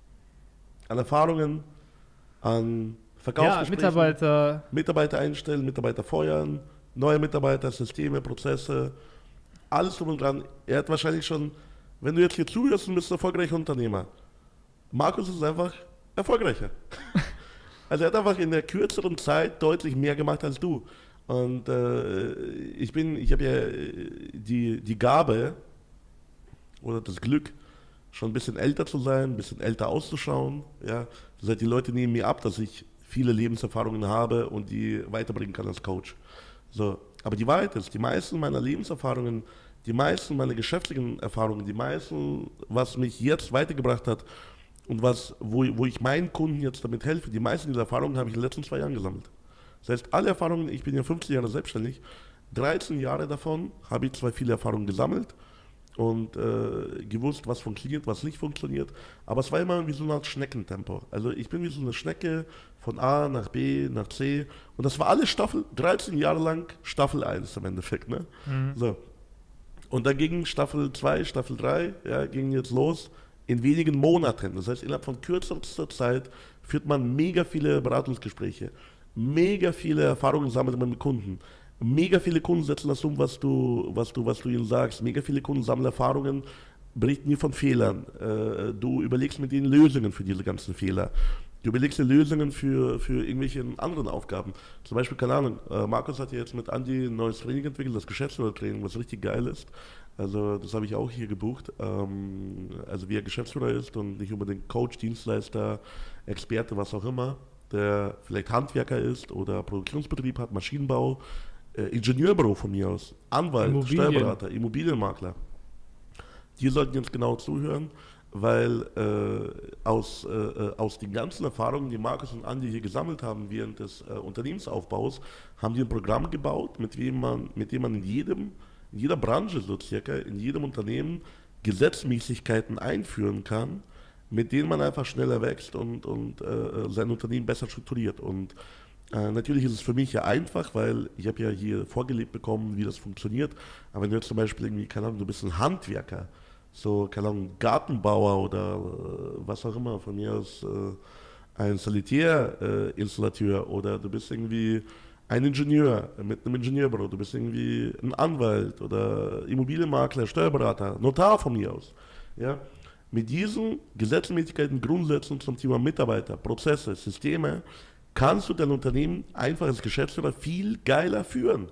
An Erfahrungen, an Ja, Verkaufsgesprächen. Mitarbeiter. Mitarbeiter einstellen, Mitarbeiter feuern, neue Mitarbeiter, Systeme, Prozesse, alles drum und dran. Er hat wahrscheinlich schon, wenn du jetzt hier zuhörst und bist ein erfolgreicher Unternehmer, Markus ist einfach erfolgreicher. Also er hat einfach in der kürzeren Zeit deutlich mehr gemacht als du. Und äh, ich bin, ich habe ja äh, die, die Gabe oder das Glück, schon ein bisschen älter zu sein, ein bisschen älter auszuschauen. Ja. Das heißt, die Leute nehmen mir ab, dass ich viele Lebenserfahrungen habe und die weiterbringen kann als Coach. So. Aber die Wahrheit ist, die meisten meiner Lebenserfahrungen, die meisten meiner geschäftlichen Erfahrungen, die meisten, was mich jetzt weitergebracht hat und was, wo, wo ich meinen Kunden jetzt damit helfe, die meisten dieser Erfahrungen habe ich in den letzten zwei Jahren gesammelt. Das heißt, alle Erfahrungen, ich bin ja fünfzehn Jahre selbstständig, dreizehn Jahre davon habe ich zwar viele Erfahrungen gesammelt und äh, gewusst, was funktioniert, was nicht funktioniert, aber es war immer wie so eine Art Schneckentempo. Also ich bin wie so eine Schnecke von A nach B nach C und das war alles Staffel, dreizehn Jahre lang Staffel eins im Endeffekt. Ne? Mhm. So. Und dann ging Staffel zwei, Staffel drei, ja, ging jetzt los in wenigen Monaten. Das heißt, innerhalb von kürzester Zeit führt man mega viele Beratungsgespräche, mega viele Erfahrungen sammelt man mit Kunden. Mega viele Kunden setzen das um, was du, was du, was du ihnen sagst. Mega viele Kunden sammeln Erfahrungen, berichten dir von Fehlern. Äh, du überlegst mit ihnen Lösungen für diese ganzen Fehler. Du überlegst dir Lösungen für, für irgendwelche anderen Aufgaben. Zum Beispiel, keine Ahnung, äh, Markus hat ja jetzt mit Andi ein neues Training entwickelt, das Geschäftsführertraining, was richtig geil ist. Also das habe ich auch hier gebucht. Ähm, also wie er Geschäftsführer ist und nicht unbedingt Coach, Dienstleister, Experte, was auch immer, der vielleicht Handwerker ist oder Produktionsbetrieb hat, Maschinenbau, äh, Ingenieurbüro von mir aus, Anwalt, Immobilien. Steuerberater, Immobilienmakler. Die sollten jetzt genau zuhören, weil äh, aus, äh, aus den ganzen Erfahrungen, die Markus und Andi hier gesammelt haben während des äh, Unternehmensaufbaus, haben die ein Programm gebaut, mit dem man, mit dem man in jedem, in jeder Branche so circa, in jedem Unternehmen Gesetzmäßigkeiten einführen kann, mit denen man einfach schneller wächst und, und äh, sein Unternehmen besser strukturiert. Und äh, natürlich ist es für mich ja einfach, weil ich habe ja hier vorgelebt bekommen, wie das funktioniert. Aber wenn du jetzt zum Beispiel irgendwie, keine Ahnung, du bist ein Handwerker, so, keine Ahnung, Gartenbauer oder äh, was auch immer, von mir aus äh, ein Sanitärinstallateur äh, oder du bist irgendwie ein Ingenieur mit einem Ingenieurbüro, du bist irgendwie ein Anwalt oder Immobilienmakler, Steuerberater, Notar von mir aus. Ja? Mit diesen Gesetzmäßigkeiten, Grundsätzen zum Thema Mitarbeiter, Prozesse, Systeme, kannst du dein Unternehmen einfach als Geschäftsführer viel geiler führen.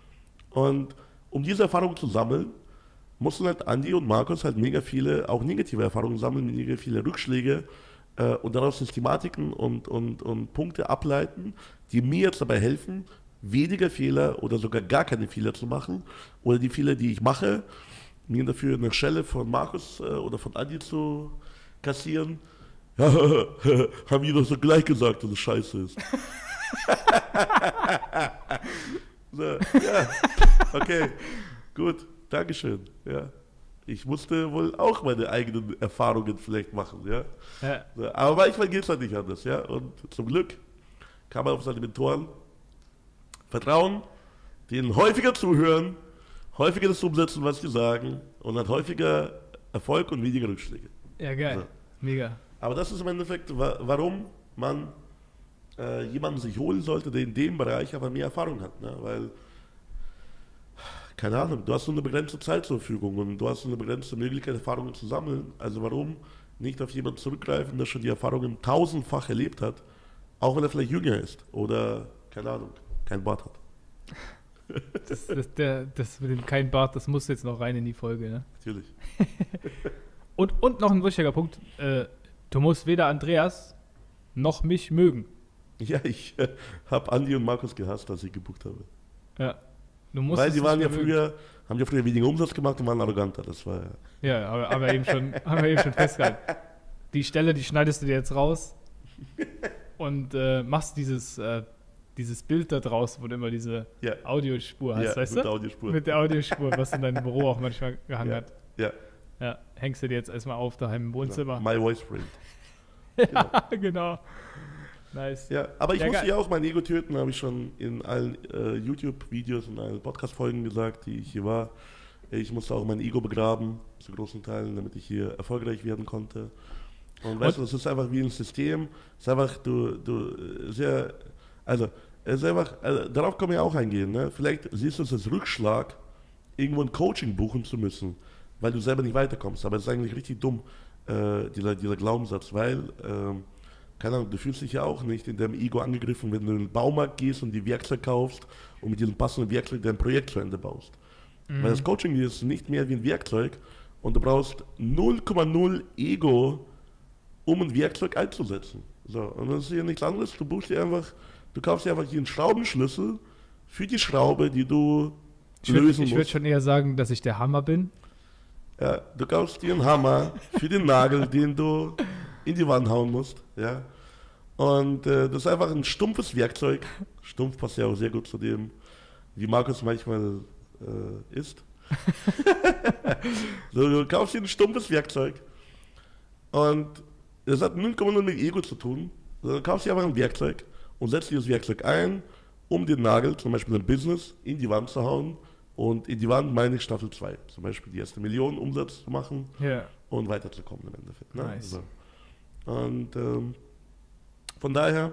Und um diese Erfahrung zu sammeln, mussten halt Andi und Markus halt mega viele, auch negative Erfahrungen sammeln, mega viele Rückschläge äh, und daraus Systematiken und, und, und Punkte ableiten, die mir jetzt dabei helfen, weniger Fehler oder sogar gar keine Fehler zu machen oder die Fehler, die ich mache, mir dafür eine Schelle von Markus äh, oder von Andi zu kassieren. Ja, haben die doch so gleich gesagt, dass es scheiße ist. So, ja, okay, gut. Dankeschön, ja. Ich musste wohl auch meine eigenen Erfahrungen vielleicht machen, ja. Ja. So, aber manchmal geht es halt nicht anders, ja. Und zum Glück kann man auf seine Mentoren vertrauen, denen häufiger zuhören, häufiger das umsetzen, was sie sagen und hat häufiger Erfolg und weniger Rückschläge. Ja, geil. So. Mega. Aber das ist im Endeffekt, wa- warum man äh, jemanden sich holen sollte, der in dem Bereich aber mehr Erfahrung hat. Ne? Weil, keine Ahnung, du hast nur eine begrenzte Zeit zur Verfügung und du hast nur eine begrenzte Möglichkeit, Erfahrungen zu sammeln. Also warum nicht auf jemanden zurückgreifen, der schon die Erfahrungen tausendfach erlebt hat, auch wenn er vielleicht jünger ist oder, keine Ahnung, kein Bart hat. Das, das, der, das mit dem kein Bart, das muss jetzt noch rein in die Folge, ne? Natürlich. und, und noch ein wichtiger Punkt, äh, du musst weder Andreas noch mich mögen. Ja, ich äh, habe Andi und Markus gehasst, als ich gebucht habe. Ja. Du musst Weil die waren ja früher, haben ja früher weniger Umsatz gemacht und waren arroganter, das war ja... Ja, aber haben wir eben schon, haben wir eben schon festgehalten. Die Stelle, die schneidest du dir jetzt raus und äh, machst dieses, äh, dieses Bild da draußen, wo du immer diese ja. Audiospur hast, ja, weißt mit du? Der Audiospur. Mit der Audiospur, was in deinem Büro auch manchmal gehangen ja. hat. Ja. Ja, hängst du dir jetzt erstmal auf daheim im Wohnzimmer. My Voice Print. Ja, genau. genau. Nice. Ja, aber ich ja, musste geil. ja auch mein Ego töten, habe ich schon in allen äh, YouTube-Videos und allen Podcast-Folgen gesagt, die ich hier war. Ich musste auch mein Ego begraben, zu großen Teilen, damit ich hier erfolgreich werden konnte. Und weißt und? du, das ist einfach wie ein System, es ist einfach, du, du, sehr, also, es ist einfach, also, darauf kann man ja auch eingehen, ne? Vielleicht siehst du es als Rückschlag, irgendwo ein Coaching buchen zu müssen, weil du selber nicht weiterkommst, aber es ist eigentlich richtig dumm, äh, dieser, dieser Glaubenssatz, weil, ähm, keine Ahnung, du fühlst dich ja auch nicht in deinem Ego angegriffen, wenn du in den Baumarkt gehst und die Werkzeug kaufst und mit diesem passenden Werkzeug dein Projekt zu Ende baust. Mhm. Weil das Coaching ist nicht mehr wie ein Werkzeug und du brauchst null Komma null Ego, um ein Werkzeug einzusetzen. So, und das ist hier nichts anderes, du buchst dir einfach, du kaufst dir einfach hier einen Schraubenschlüssel für die Schraube, die du ich würd, lösen ich musst. Ich würde schon eher sagen, dass ich der Hammer bin. Ja, du kaufst dir einen Hammer für den Nagel, den du in die Wand hauen musst, ja. Und äh, das ist einfach ein stumpfes Werkzeug. Stumpf passt ja auch sehr gut zu dem, wie Markus manchmal äh, ist. So, du kaufst dir ein stumpfes Werkzeug und das hat null Komma null mit Ego zu tun. Du kaufst dir einfach ein Werkzeug und setzt dir das Werkzeug ein, um den Nagel, zum Beispiel ein Business, in die Wand zu hauen. Und in die Wand meine ich Staffel zwei, zum Beispiel die erste Million Umsatz zu machen yeah. und weiterzukommen im Endeffekt. Ne? Nice. Also, und ähm, von daher,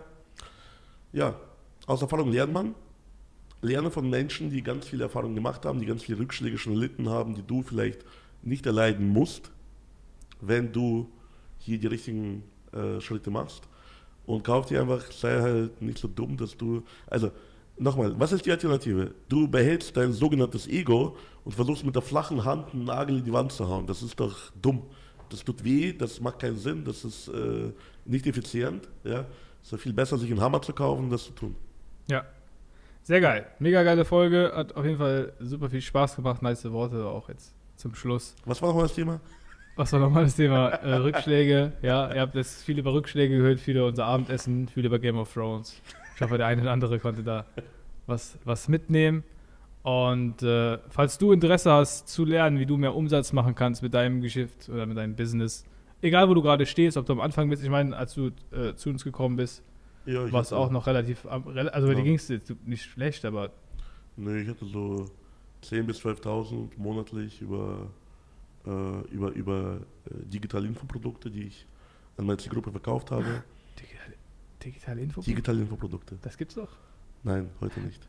ja, aus Erfahrung lernt man. Lerne von Menschen, die ganz viel Erfahrung gemacht haben, die ganz viele Rückschläge schon erlitten haben, die du vielleicht nicht erleiden musst, wenn du hier die richtigen äh, Schritte machst. Und kauf dir einfach, sei halt nicht so dumm, dass du, also nochmal, was ist die Alternative? Du behältst dein sogenanntes Ego und versuchst mit der flachen Hand einen Nagel in die Wand zu hauen. Das ist doch dumm. Das tut weh, das macht keinen Sinn, das ist äh, nicht effizient. Ja? Es ist viel besser, sich einen Hammer zu kaufen, das zu tun. Ja, sehr geil. Mega geile Folge, hat auf jeden Fall super viel Spaß gemacht. Nice Worte auch jetzt zum Schluss. Was war nochmal das Thema? Was war nochmal das Thema? äh, Rückschläge. Ja, ihr habt jetzt viel über Rückschläge gehört, viel über unser Abendessen, viel über Game of Thrones. Ich hoffe, der eine oder andere konnte da was, was mitnehmen. Und äh, falls du Interesse hast zu lernen, wie du mehr Umsatz machen kannst mit deinem Geschäft oder mit deinem Business, egal wo du gerade stehst, ob du am Anfang bist, ich meine, als du äh, zu uns gekommen bist, ja, warst du auch noch relativ, also ja. dir ging es jetzt nicht schlecht, aber... Nee, ich hatte so zehntausend bis zwölftausend monatlich über, äh, über, über äh, digitale Infoprodukte, die ich an meine Zielgruppe verkauft habe. Digitale, digitale Infoprodukte? Digitale Infoprodukte. Das gibt's doch? Nein, heute nicht.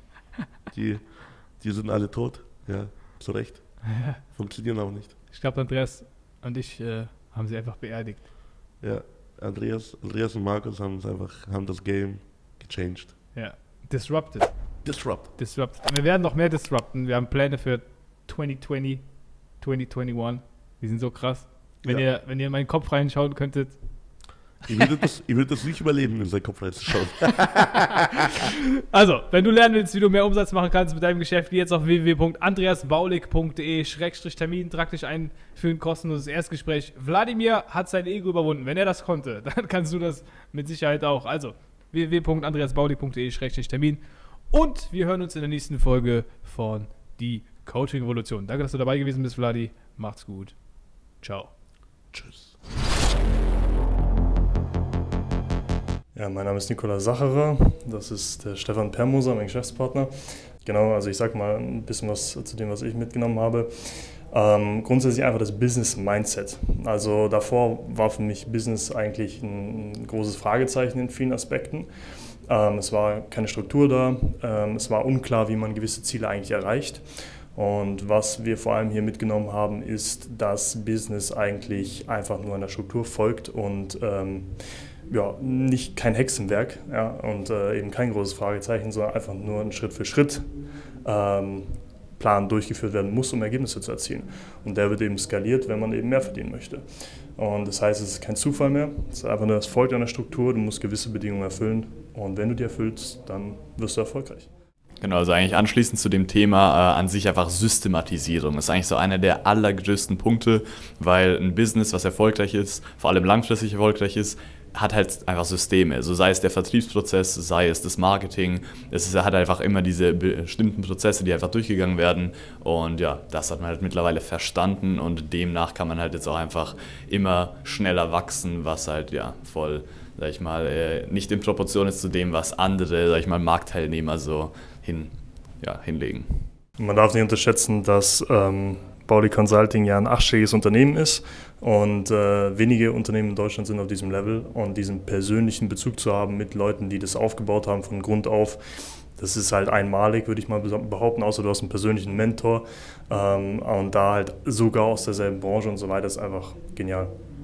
Die, die sind alle tot, ja, zu Recht. Ja. Funktionieren auch nicht. Ich glaube, Andreas und ich äh, haben sie einfach beerdigt. Ja, Andreas, Andreas und Markus haben es einfach, haben das Game gechanged. Ja, disrupted. Disrupt. Disrupted. Wir werden noch mehr disrupten. Wir haben Pläne für zwanzig zwanzig, zwanzig einundzwanzig. Die sind so krass. Wenn, ja. ihr, wenn ihr in meinen Kopf reinschauen könntet. Ich würde das, ich würde das nicht überleben, in seinen Kopf reinzuschauen. Also, wenn du lernen willst, wie du mehr Umsatz machen kannst mit deinem Geschäft, geh jetzt auf w w w punkt andreas baulig punkt d e Schrägstrich Termin, trag dich ein für ein kostenloses Erstgespräch. Wladimir hat sein Ego überwunden. Wenn er das konnte, dann kannst du das mit Sicherheit auch. Also, w w w punkt andreas baulig punkt d e Schrägstrich Termin. Und wir hören uns in der nächsten Folge von Die Coaching-Revolution. Danke, dass du dabei gewesen bist, Vladi. Macht's gut. Ciao. Tschüss. Ja, mein Name ist Nikola Sacherer, das ist der Stefan Permoser, mein Geschäftspartner. Genau, also ich sag mal ein bisschen was zu dem, was ich mitgenommen habe. Ähm, grundsätzlich einfach das Business-Mindset. Also davor war für mich Business eigentlich ein, ein großes Fragezeichen in vielen Aspekten. Ähm, es war keine Struktur da, ähm, es war unklar, wie man gewisse Ziele eigentlich erreicht. Und was wir vor allem hier mitgenommen haben, ist, dass Business eigentlich einfach nur einer Struktur folgt und ähm, ja, nicht kein Hexenwerk, ja, und äh, eben kein großes Fragezeichen, sondern einfach nur ein Schritt für Schritt ähm, Plan durchgeführt werden muss, um Ergebnisse zu erzielen. Und der wird eben skaliert, wenn man eben mehr verdienen möchte. Und das heißt, es ist kein Zufall mehr, es ist einfach nur das folgt einer Struktur, du musst gewisse Bedingungen erfüllen und wenn du die erfüllst, dann wirst du erfolgreich. Genau, also eigentlich anschließend zu dem Thema äh, an sich einfach Systematisierung. Das ist eigentlich so einer der allergrößten Punkte, weil ein Business, was erfolgreich ist, vor allem langfristig erfolgreich ist, hat halt einfach Systeme, so sei es der Vertriebsprozess, sei es das Marketing, es ist, hat einfach immer diese bestimmten Prozesse, die einfach durchgegangen werden und ja, das hat man halt mittlerweile verstanden und demnach kann man halt jetzt auch einfach immer schneller wachsen, was halt ja voll, sag ich mal, äh, nicht in Proportion ist zu dem, was andere, sag ich mal, Marktteilnehmer so hin, ja, hinlegen. Man darf nicht unterschätzen, dass ähm, Bauli Consulting ja ein achtstelliges Unternehmen ist und äh, wenige Unternehmen in Deutschland sind auf diesem Level und diesen persönlichen Bezug zu haben mit Leuten, die das aufgebaut haben von Grund auf, das ist halt einmalig, würde ich mal behaupten, außer du hast einen persönlichen Mentor ähm, und da halt sogar aus derselben Branche und so weiter, ist einfach genial.